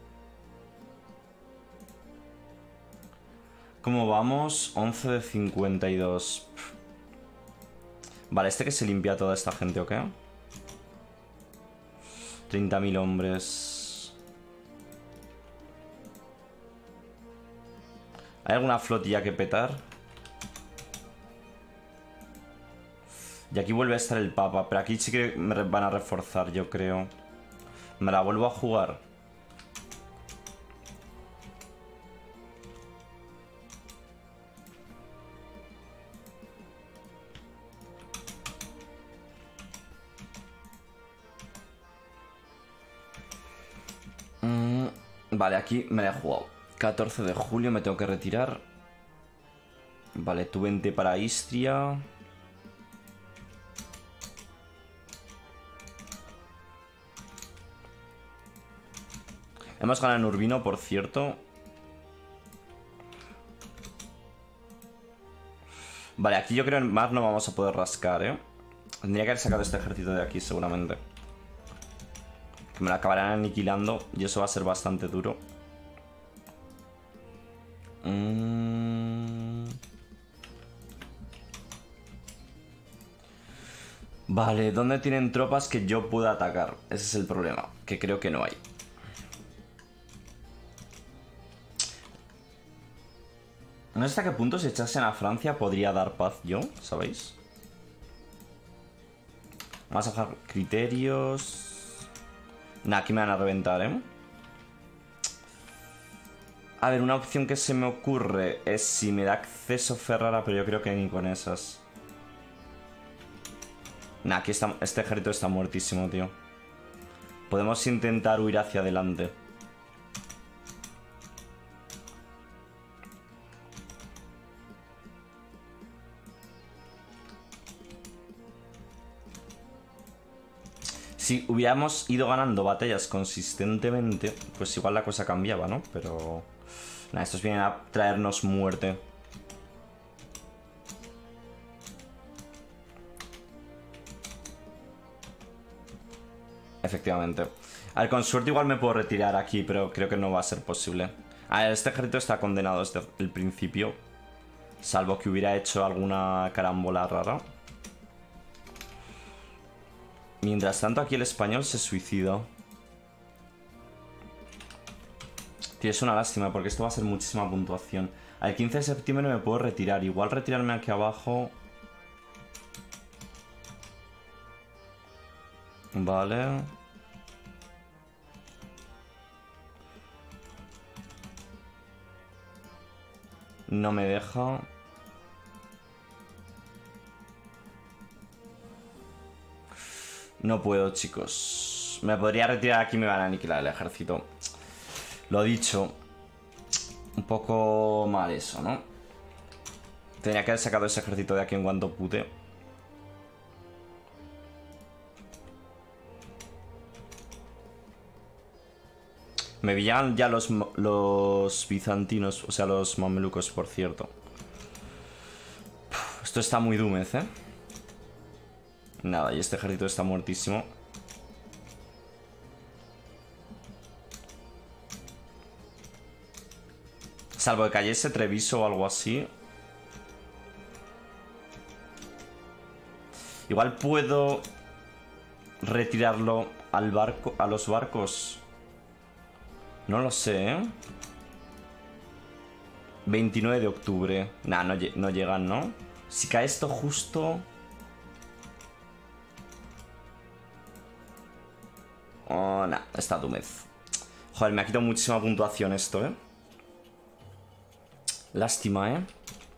¿Cómo vamos? once de cincuenta y dos. Vale, este que se limpia a toda esta gente, ¿o qué? treinta mil hombres. ¿Hay alguna flotilla que petar? Y aquí vuelve a estar el Papa. Pero aquí sí que me van a reforzar, yo creo. Me la vuelvo a jugar. Mm, vale, aquí me la he jugado. catorce de julio me tengo que retirar. Vale, tú vente para Istria. Hemos ganado en Urbino, por cierto. Vale, aquí yo creo que más no vamos a poder rascar, ¿eh? Tendría que haber sacado este ejército de aquí, seguramente. Que me lo acabarán aniquilando y eso va a ser bastante duro. Mm. Vale, ¿dónde tienen tropas que yo pueda atacar? Ese es el problema, que creo que no hay. No sé hasta qué punto si echasen a Francia podría dar paz yo, ¿sabéis? Vamos a bajar criterios. Nah, aquí me van a reventar, ¿eh? A ver, una opción que se me ocurre es si me da acceso Ferrara, pero yo creo que ni con esas. Nah, aquí está, este ejército está muertísimo, tío. Podemos intentar huir hacia adelante. Si hubiéramos ido ganando batallas consistentemente, pues igual la cosa cambiaba, ¿no? Pero... Nah, estos vienen a traernos muerte. Efectivamente. A ver, con suerte igual me puedo retirar aquí, pero creo que no va a ser posible. A ver, este ejército está condenado desde el principio. Salvo que hubiera hecho alguna carambola rara. Mientras tanto, aquí el español se suicida. Tío, es una lástima porque esto va a ser muchísima puntuación. Al quince de septiembre me puedo retirar. Igual retirarme aquí abajo. Vale. No me deja. No puedo, chicos. Me podría retirar aquí y me van a aniquilar el ejército. Lo dicho. Un poco mal eso, ¿no? Tenía que haber sacado ese ejército de aquí en cuanto pude. Me pillan ya los, los bizantinos, o sea, los mamelucos, por cierto. Uf, esto está muy dúmez, ¿eh? Nada, y este ejército está muertísimo. Salvo que cayese Treviso o algo así. Igual puedo retirarlo al barco, a los barcos. No lo sé, ¿eh? veintinueve de octubre. Nah, no, no llegan, ¿no? Si cae esto justo... Oh, nah, está Dúmez. Joder, me ha quitado muchísima puntuación esto, ¿eh? Lástima, ¿eh?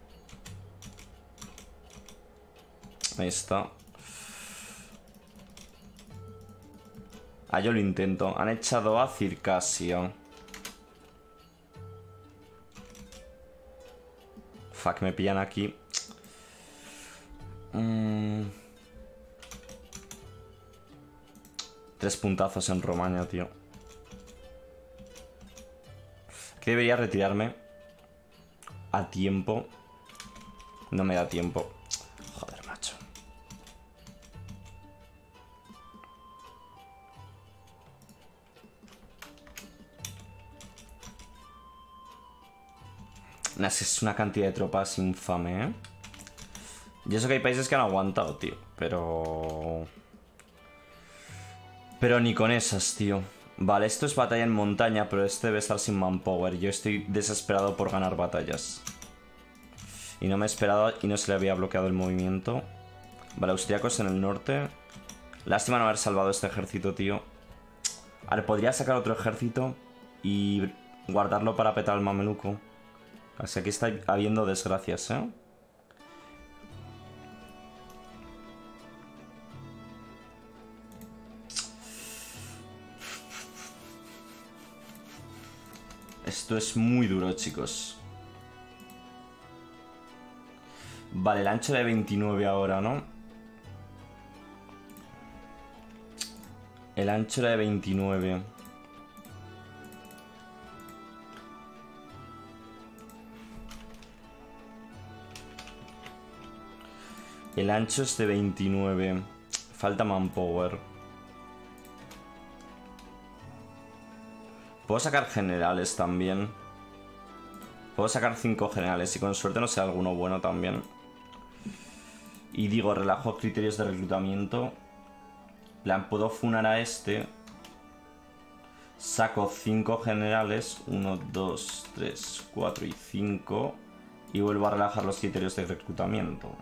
Ahí está. Ah, yo lo intento. Han echado a Circasia. Fuck, me pillan aquí. Mm. Tres puntazos en Romaña, tío. Que debería retirarme a tiempo. No me da tiempo. Joder, macho. Es una cantidad de tropas infame, ¿eh? Y eso que hay países que han aguantado, tío. Pero... Pero ni con esas, tío. Vale, esto es batalla en montaña, pero este debe estar sin manpower. Yo estoy desesperado por ganar batallas. Y no me he esperado y no se le había bloqueado el movimiento. Vale, austríacos en el norte. Lástima no haber salvado este ejército, tío. A ver, podría sacar otro ejército y guardarlo para petar al mameluco. Así que aquí está habiendo desgracias, ¿eh? Esto es muy duro, chicos. Vale, el ancho de veintinueve ahora, ¿no? El ancho era de veintinueve. El ancho es de veintinueve. Falta manpower. Puedo sacar generales también. Puedo sacar cinco generales y con suerte no sea alguno bueno también. Y digo, relajo criterios de reclutamiento. Plan, puedo funar a este. Saco cinco generales. uno, dos, tres, cuatro y cinco. Y vuelvo a relajar los criterios de reclutamiento.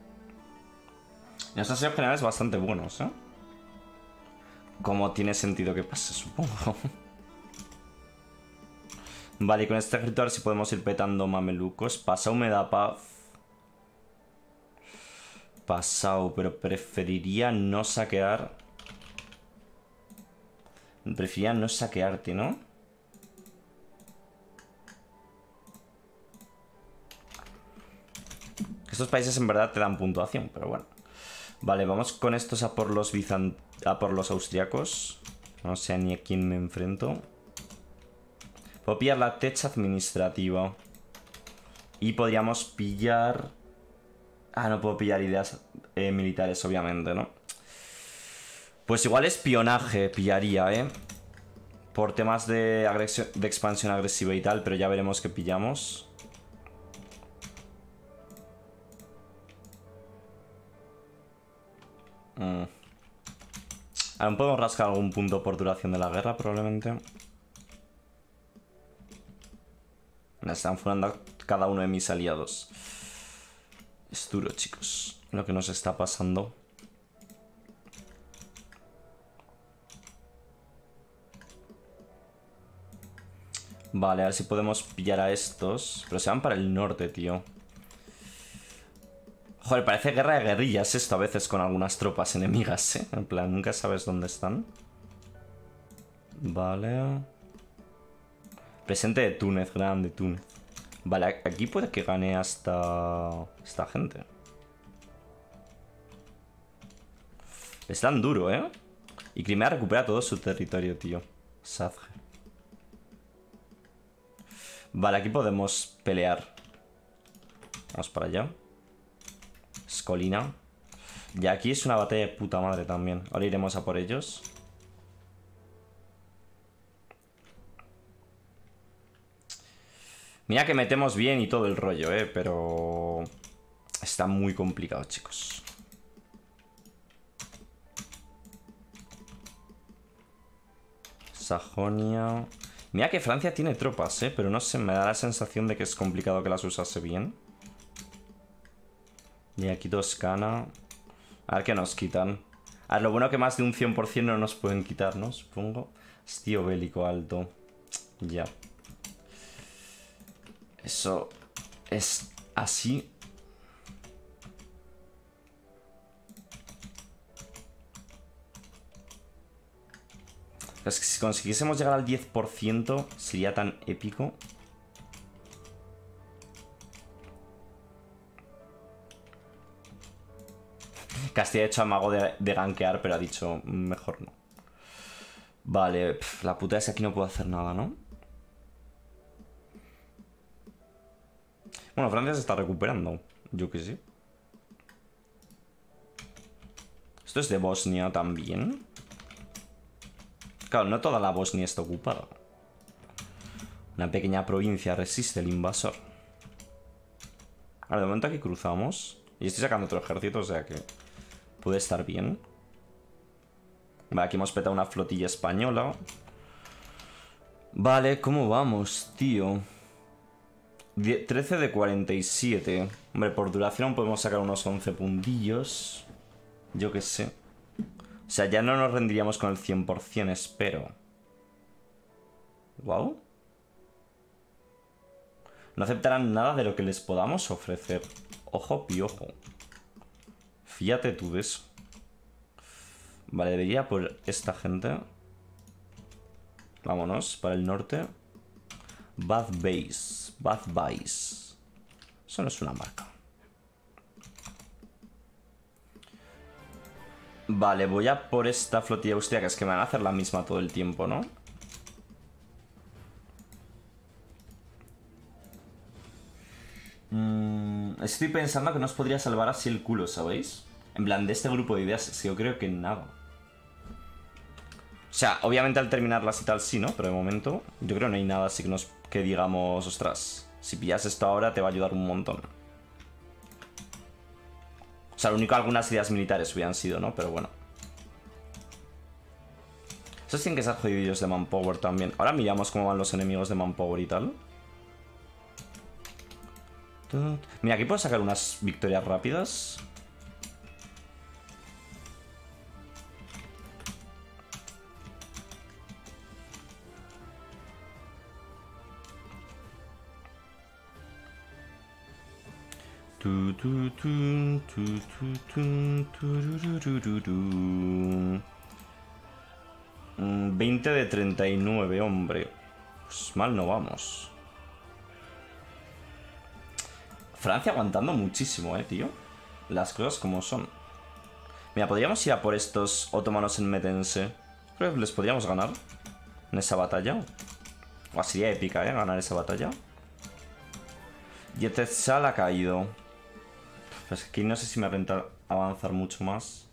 Y estos son generales bastante buenos, ¿eh? Como tiene sentido que pase, supongo. Vale, y con este ejército ahora sí podemos ir petando mamelucos. Pasau me da paz. Pasau, pero preferiría no saquear. Preferiría no saquearte, ¿no? Estos países en verdad te dan puntuación, pero bueno. Vale, vamos con estos a por los bizant... a por los austriacos. No sé ni a quién me enfrento. Puedo pillar la tech administrativa. Y podríamos pillar... Ah, no puedo pillar ideas eh, militares, obviamente, ¿no? Pues igual espionaje pillaría, ¿eh? Por temas de, agresión, de expansión agresiva y tal, pero ya veremos qué pillamos. Mm. Aún podemos rascar algún punto por duración de la guerra, probablemente. Me están furando cada uno de mis aliados. Es duro, chicos, lo que nos está pasando. Vale, a ver si podemos pillar a estos. Pero se van para el norte, tío. Joder, parece guerra de guerrillas esto a veces con algunas tropas enemigas, ¿eh? En plan, nunca sabes dónde están. Vale. Presente de Túnez, grande Túnez. Vale, aquí puede que gane hasta esta gente. Es tan duro, ¿eh? Y Crimea recupera todo su territorio, tío. Sadge. Vale, aquí podemos pelear. Vamos para allá. Scolina. Y aquí es una batalla de puta madre también. Ahora iremos a por ellos. Mira que metemos bien y todo el rollo, eh, pero... Está muy complicado, chicos. Sajonia... Mira que Francia tiene tropas, eh, pero no sé, me da la sensación de que es complicado que las usase bien. Y aquí Toscana... A ver qué nos quitan. A ver, lo bueno que más de un cien por cien no nos pueden quitar, ¿no? Supongo. Estío bélico alto. Ya. Eso es así. Es que si consiguiésemos llegar al diez por ciento sería tan épico. Castilla ha hecho amago de, de gankear, pero ha dicho mejor no. Vale, pf, la puta es que aquí no puedo hacer nada, ¿no? Bueno, Francia se está recuperando. Yo que sí. Esto es de Bosnia también. Claro, no toda la Bosnia está ocupada. Una pequeña provincia resiste el invasor. Ahora, de momento aquí cruzamos. Y estoy sacando otro ejército, o sea que puede estar bien. Vale, aquí hemos petado una flotilla española. Vale, ¿cómo vamos, tío? trece de cuarenta y siete. Hombre, por duración podemos sacar unos once puntillos. Yo qué sé. O sea, ya no nos rendiríamos con el cien por cien, espero. Wow. No aceptarán nada de lo que les podamos ofrecer. Ojo piojo. Fíjate tú de eso. Vale, debería ir por esta gente. Vámonos, para el norte. Bath Base. Bath Base. Eso no es una marca. Vale, voy a por esta flotilla austríaca. Es que me van a hacer la misma todo el tiempo, ¿no? Mm, estoy pensando que nos podría salvar así el culo, ¿sabéis? En plan, de este grupo de ideas, es que yo creo que nada. O sea, obviamente al terminarlas y tal sí, ¿no? Pero de momento yo creo que no hay nada así que nos que digamos, ostras, si pillas esto ahora te va a ayudar un montón. O sea, lo único, algunas ideas militares hubieran sido, ¿no? Pero bueno. Esos tienen que ser jodidos de manpower también. Ahora miramos cómo van los enemigos de manpower y tal. Mira, aquí puedo sacar unas victorias rápidas. veinte de treinta y nueve, hombre. Pues mal no vamos. Francia aguantando muchísimo, eh, tío. Las cosas como son. Mira, podríamos ir a por estos otomanos en Metense. Creo que les podríamos ganar en esa batalla. O sería épica, eh, ganar esa batalla. Yetetzal ha caído. Pues aquí no sé si me renta avanzar mucho más.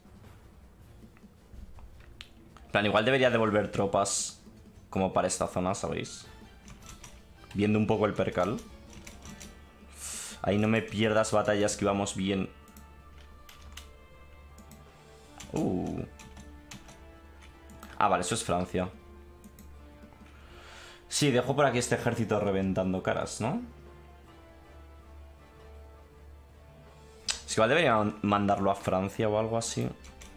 En plan, igual debería devolver tropas como para esta zona, ¿sabéis? Viendo un poco el percal. Ahí no me pierdas batallas que íbamos bien. Uh. Ah, vale, eso es Francia. Sí, dejo por aquí este ejército reventando caras, ¿no? Es que igual debería mandarlo a Francia o algo así.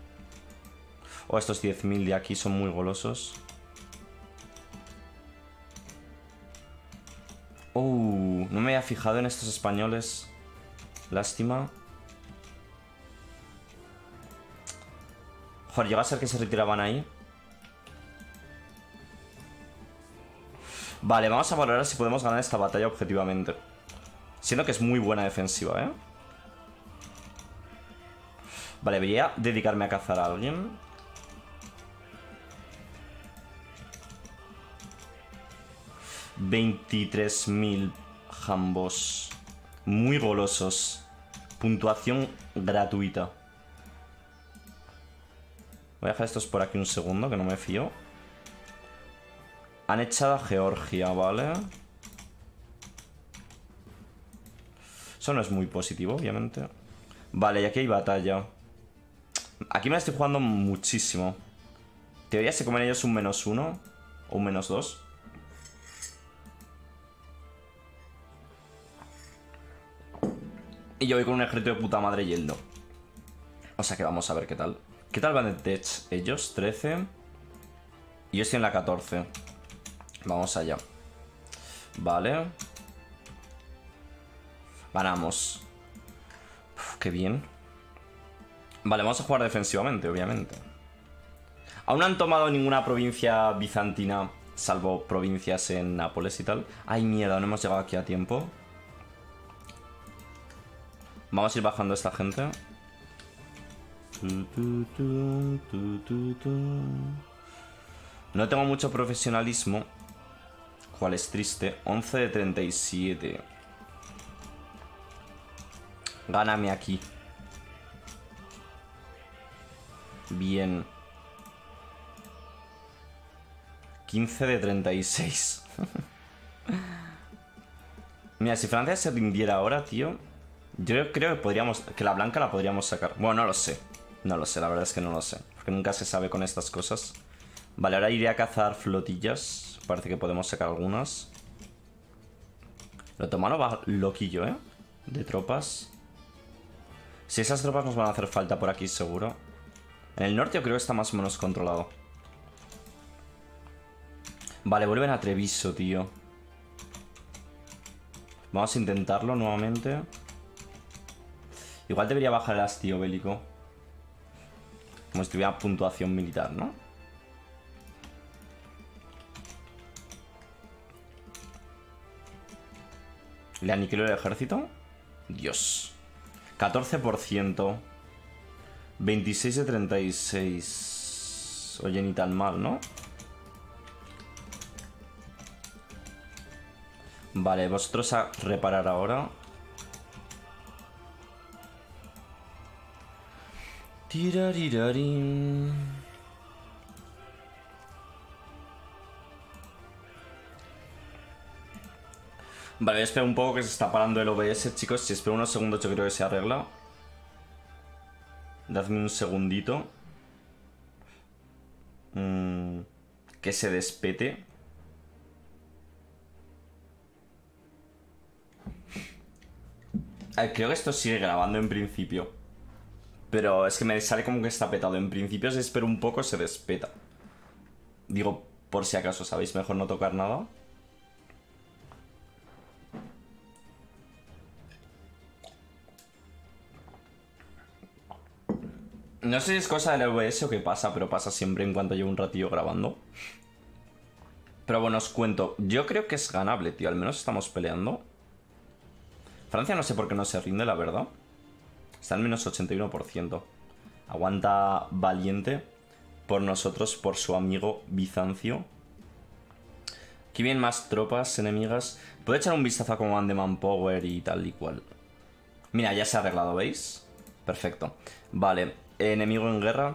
O estos diez mil de aquí son muy golosos. Uh, no me había fijado en estos españoles. Lástima. Joder, llega a ser que se retiraban ahí. Vale, vamos a valorar si podemos ganar esta batalla objetivamente. Siendo que es muy buena defensiva, ¿eh? Vale, debería dedicarme a cazar a alguien. veintitrés mil jambos. Muy golosos. Puntuación gratuita. Voy a dejar estos por aquí un segundo, que no me fío. Han echado a Georgia, ¿vale? Eso no es muy positivo, obviamente. Vale, y aquí hay batalla. Aquí me la estoy jugando muchísimo. En teoría se comen ellos un menos uno o un menos dos. Y yo voy con un ejército de puta madre yendo. O sea que vamos a ver qué tal. ¿Qué tal van de tech? Ellos, trece. Y yo estoy en la catorce. Vamos allá. Vale. Ganamos. Uf, qué bien. Vale, vamos a jugar defensivamente, obviamente. Aún no han tomado ninguna provincia bizantina, salvo provincias en Nápoles y tal. Ay, mierda, no hemos llegado aquí a tiempo. Vamos a ir bajando a esta gente. No tengo mucho profesionalismo, cual es triste. once de treinta y siete. Gáname aquí. Bien. quince de treinta y seis. Mira, si Francia se rindiera ahora, tío, yo creo que podríamos... Que la blanca la podríamos sacar. Bueno, no lo sé. No lo sé, la verdad es que no lo sé. Porque nunca se sabe con estas cosas. Vale, ahora iré a cazar flotillas. Parece que podemos sacar algunas. Lo otomano va loquillo, ¿eh? De tropas. Si esas tropas nos van a hacer falta por aquí, seguro. En el norte yo creo que está más o menos controlado. Vale, vuelven a Treviso, tío. Vamos a intentarlo nuevamente. Igual debería bajar el hastío bélico. Como si tuviera puntuación militar, ¿no? ¿Le aniquiló el ejército? Dios. catorce por ciento. veintiséis de treinta y seis. Oye, ni tan mal, ¿no? Vale, vosotros a reparar ahora. Tirarirarín. Vale, voy a esperar un poco que se está parando el O B S, chicos. Si espero unos segundos yo creo que se arregla. Dadme un segundito. Mm, que se despete. A ver, creo que esto sigue grabando en principio. Pero es que me sale como que está petado. En principio si espero un poco se despeta. Digo, por si acaso, ¿sabéis? Mejor no tocar nada. No sé si es cosa del O B S o qué pasa, pero pasa siempre en cuanto llevo un ratillo grabando. Pero bueno, os cuento. Yo creo que es ganable, tío. Al menos estamos peleando. Francia no sé por qué no se rinde, la verdad. Está al menos ochenta y uno por ciento. Aguanta valiente por nosotros, por su amigo Bizancio. Aquí vienen más tropas enemigas. Puedo echar un vistazo a cómo van de manpower y tal y cual. Mira, ya se ha arreglado, ¿veis? Perfecto. Vale, enemigo en guerra.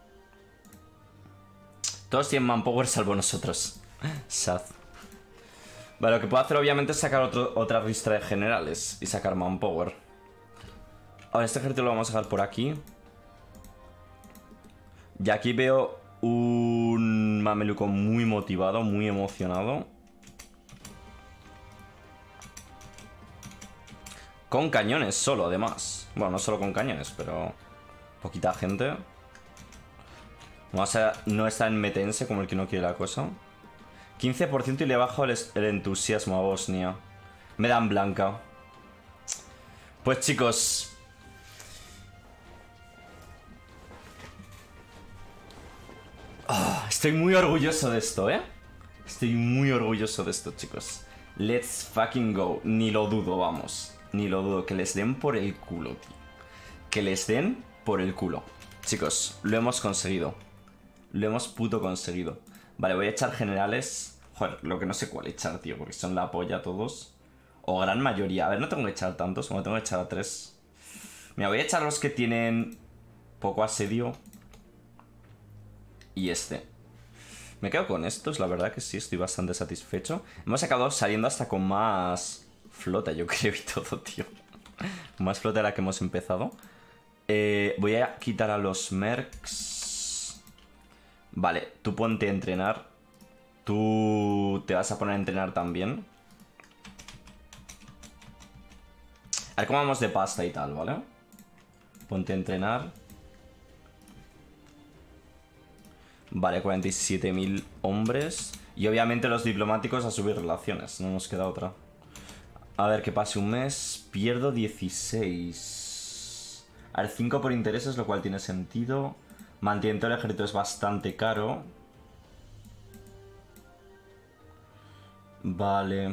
Todos tienen manpower salvo nosotros. Sad. Vale, lo que puedo hacer obviamente es sacar otro, otra ristra de generales y sacar manpower. Ahora este ejército lo vamos a dejar por aquí. Y aquí veo un mameluco muy motivado, muy emocionado. Con cañones solo, además. Bueno, no solo con cañones, pero poquita gente. Vamos a no está en metense como el que no quiere la cosa. quince por ciento y le bajo el, el entusiasmo a Bosnia. Me dan blanca. Pues chicos... Oh, estoy muy orgulloso de esto, ¿eh? Estoy muy orgulloso de esto, chicos. Let's fucking go. Ni lo dudo, vamos. Ni lo dudo. Que les den por el culo, tío. Que les den por el culo. Chicos, lo hemos conseguido. Lo hemos puto conseguido. Vale, voy a echar generales. Joder, lo que no sé cuál echar, tío. Porque son la polla todos. O gran mayoría. A ver, no tengo que echar tantos. Como tengo que echar a tres. Mira, voy a echar los que tienen poco asedio. Y este. Me quedo con estos, la verdad que sí, estoy bastante satisfecho. Hemos acabado saliendo hasta con más flota, yo creo, y todo, tío. Más flota de la que hemos empezado. Eh, voy a quitar a los mercs. Vale, tú ponte a entrenar. Tú te vas a poner a entrenar también. A ver cómo vamos de pasta y tal, ¿vale? Ponte a entrenar. Vale, cuarenta y siete mil hombres. Y obviamente los diplomáticos a subir relaciones, no nos queda otra. A ver, que pase un mes, pierdo dieciséis. A ver, cinco por intereses, lo cual tiene sentido. Mantenimiento del ejército es bastante caro. Vale.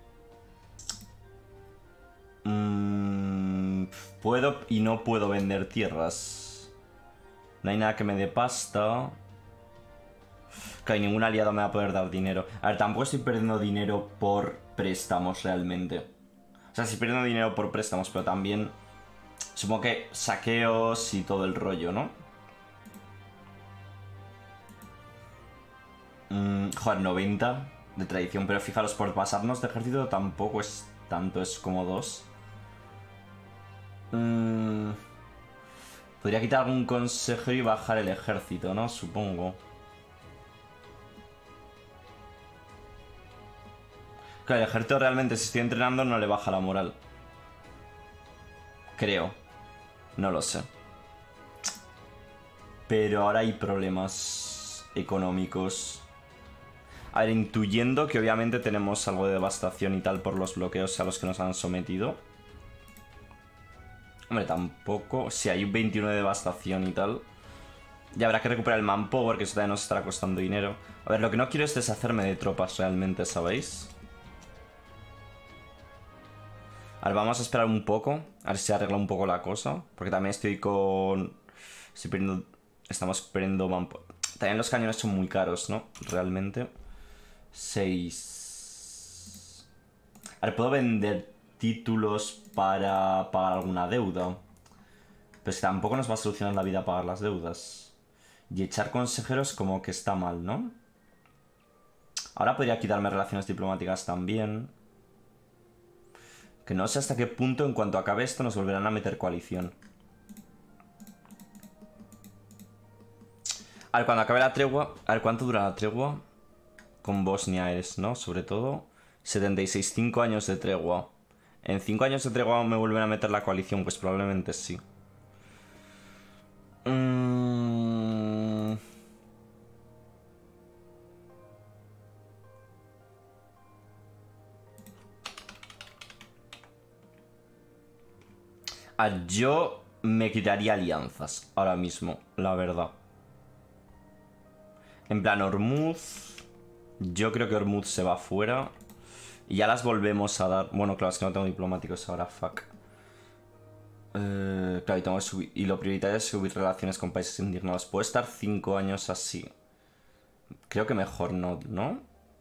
Mm, puedo y no puedo vender tierras. No hay nada que me dé pasta. Que ningún aliado me va a poder dar dinero. A ver, tampoco estoy perdiendo dinero por préstamos realmente. O sea, estoy perdiendo dinero por préstamos, pero también supongo que saqueos y todo el rollo, ¿no? Mm, joder, noventa de tradición, pero fijaros, por pasarnos de ejército tampoco es tanto, es como dos. Mm, podría quitar algún consejero y bajar el ejército, ¿no? Supongo. Claro, el ejército realmente, si estoy entrenando, no le baja la moral. Creo. No lo sé. Pero ahora hay problemas económicos. A ver, intuyendo que obviamente tenemos algo de devastación y tal por los bloqueos a los que nos han sometido. Hombre, tampoco... Si hay un veintiuno de devastación y tal. Ya habrá que recuperar el manpower, que eso también nos estará costando dinero. A ver, lo que no quiero es deshacerme de tropas realmente, ¿sabéis? A ver, vamos a esperar un poco. A ver si se arregla un poco la cosa. Porque también estoy con... Estoy perdiendo... Estamos perdiendo manpower. También los cañones son muy caros, ¿no? Realmente. seis. A ver, puedo vender títulos para pagar alguna deuda. Pero es que tampoco nos va a solucionar la vida pagar las deudas. Y echar consejeros como que está mal, ¿no? Ahora podría quitarme relaciones diplomáticas también. Que no sé hasta qué punto, en cuanto acabe esto, nos volverán a meter coalición. A ver, cuando acabe la tregua... A ver, ¿cuánto dura la tregua? Con Bosnia es, ¿no? Sobre todo. setenta y seis, cinco años de tregua. ¿En cinco años de tregua me vuelven a meter la coalición? Pues probablemente sí. Mm... Ah, yo me quitaría alianzas ahora mismo, la verdad. En plan, Hormuz... Yo creo que Hormuz se va fuera. Y ya las volvemos a dar... Bueno, claro, es que no tengo diplomáticos ahora, fuck. Eh, claro, y, tengo que subir... y lo prioritario es subir relaciones con países indignados. Puedo estar cinco años así. Creo que mejor no, ¿no?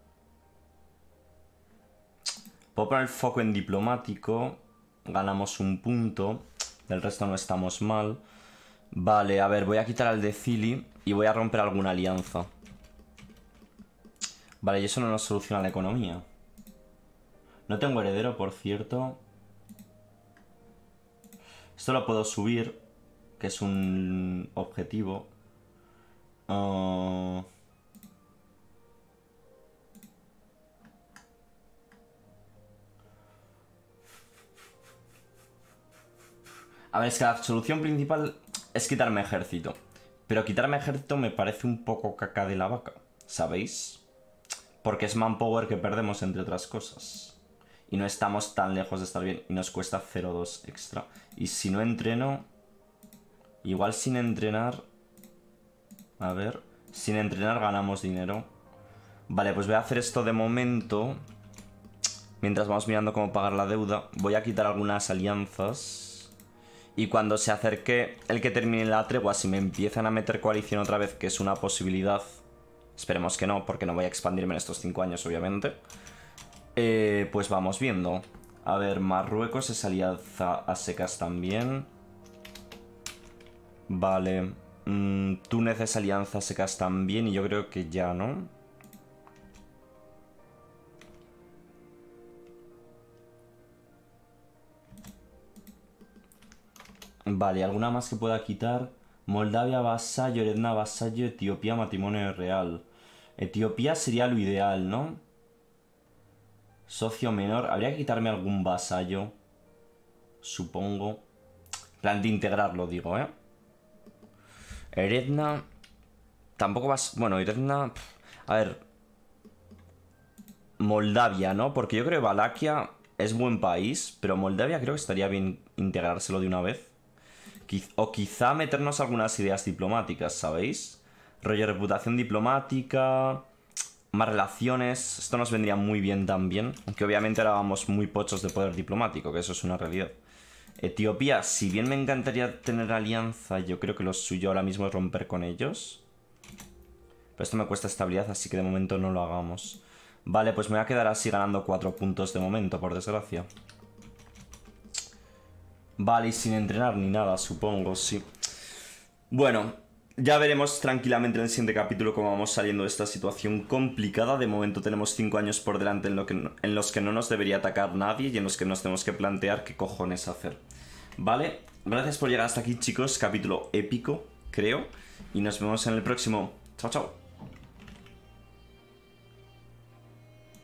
Puedo poner el foco en diplomático. Ganamos un punto. Del resto no estamos mal. Vale, a ver, voy a quitar al de Philly y voy a romper alguna alianza. Vale, y eso no nos soluciona la economía. No tengo heredero, por cierto. Esto lo puedo subir, que es un objetivo. Uh... A ver, es que la solución principal es quitarme ejército. Pero quitarme ejército me parece un poco caca de la vaca, ¿sabéis? Porque es manpower que perdemos, entre otras cosas. Y no estamos tan lejos de estar bien. Y nos cuesta cero coma dos extra. Y si no entreno... Igual sin entrenar... A ver... Sin entrenar ganamos dinero. Vale, pues voy a hacer esto de momento. Mientras vamos mirando cómo pagar la deuda. Voy a quitar algunas alianzas. Y cuando se acerque el que termine la tregua, si me empiezan a meter coalición otra vez, que es una posibilidad... Esperemos que no, porque no voy a expandirme en estos cinco años, obviamente. Eh, pues vamos viendo. A ver, Marruecos es alianza a secas también. Vale. Mm, Túnez es alianza a secas también y yo creo que ya, ¿no? Vale, ¿alguna más que pueda quitar? Moldavia, vasallo, Eretna, vasallo, Etiopía, matrimonio real. Etiopía sería lo ideal, ¿no? Socio menor. Habría que quitarme algún vasallo. Supongo. Plan de integrarlo, digo, ¿eh? Eretna... Tampoco vas... Bueno, Eretna... A ver... Moldavia, ¿no? Porque yo creo que Valaquia es buen país, pero Moldavia creo que estaría bien integrárselo de una vez. Quiz- o quizá meternos algunas ideas diplomáticas, ¿sabéis? Rollo reputación diplomática, más relaciones, esto nos vendría muy bien también, aunque obviamente ahora vamos muy pochos de poder diplomático, que eso es una realidad. Etiopía, si bien me encantaría tener alianza, yo creo que lo suyo ahora mismo es romper con ellos. Pero esto me cuesta estabilidad, así que de momento no lo hagamos. Vale, pues me voy a quedar así ganando cuatro puntos de momento, por desgracia. Vale, y sin entrenar ni nada, supongo, sí. Bueno, ya veremos tranquilamente en el siguiente capítulo cómo vamos saliendo de esta situación complicada. De momento tenemos cinco años por delante en, lo que no- en los que no nos debería atacar nadie y en los que nos tenemos que plantear qué cojones hacer. Vale, gracias por llegar hasta aquí, chicos. Capítulo épico, creo. Y nos vemos en el próximo. Chao, chao.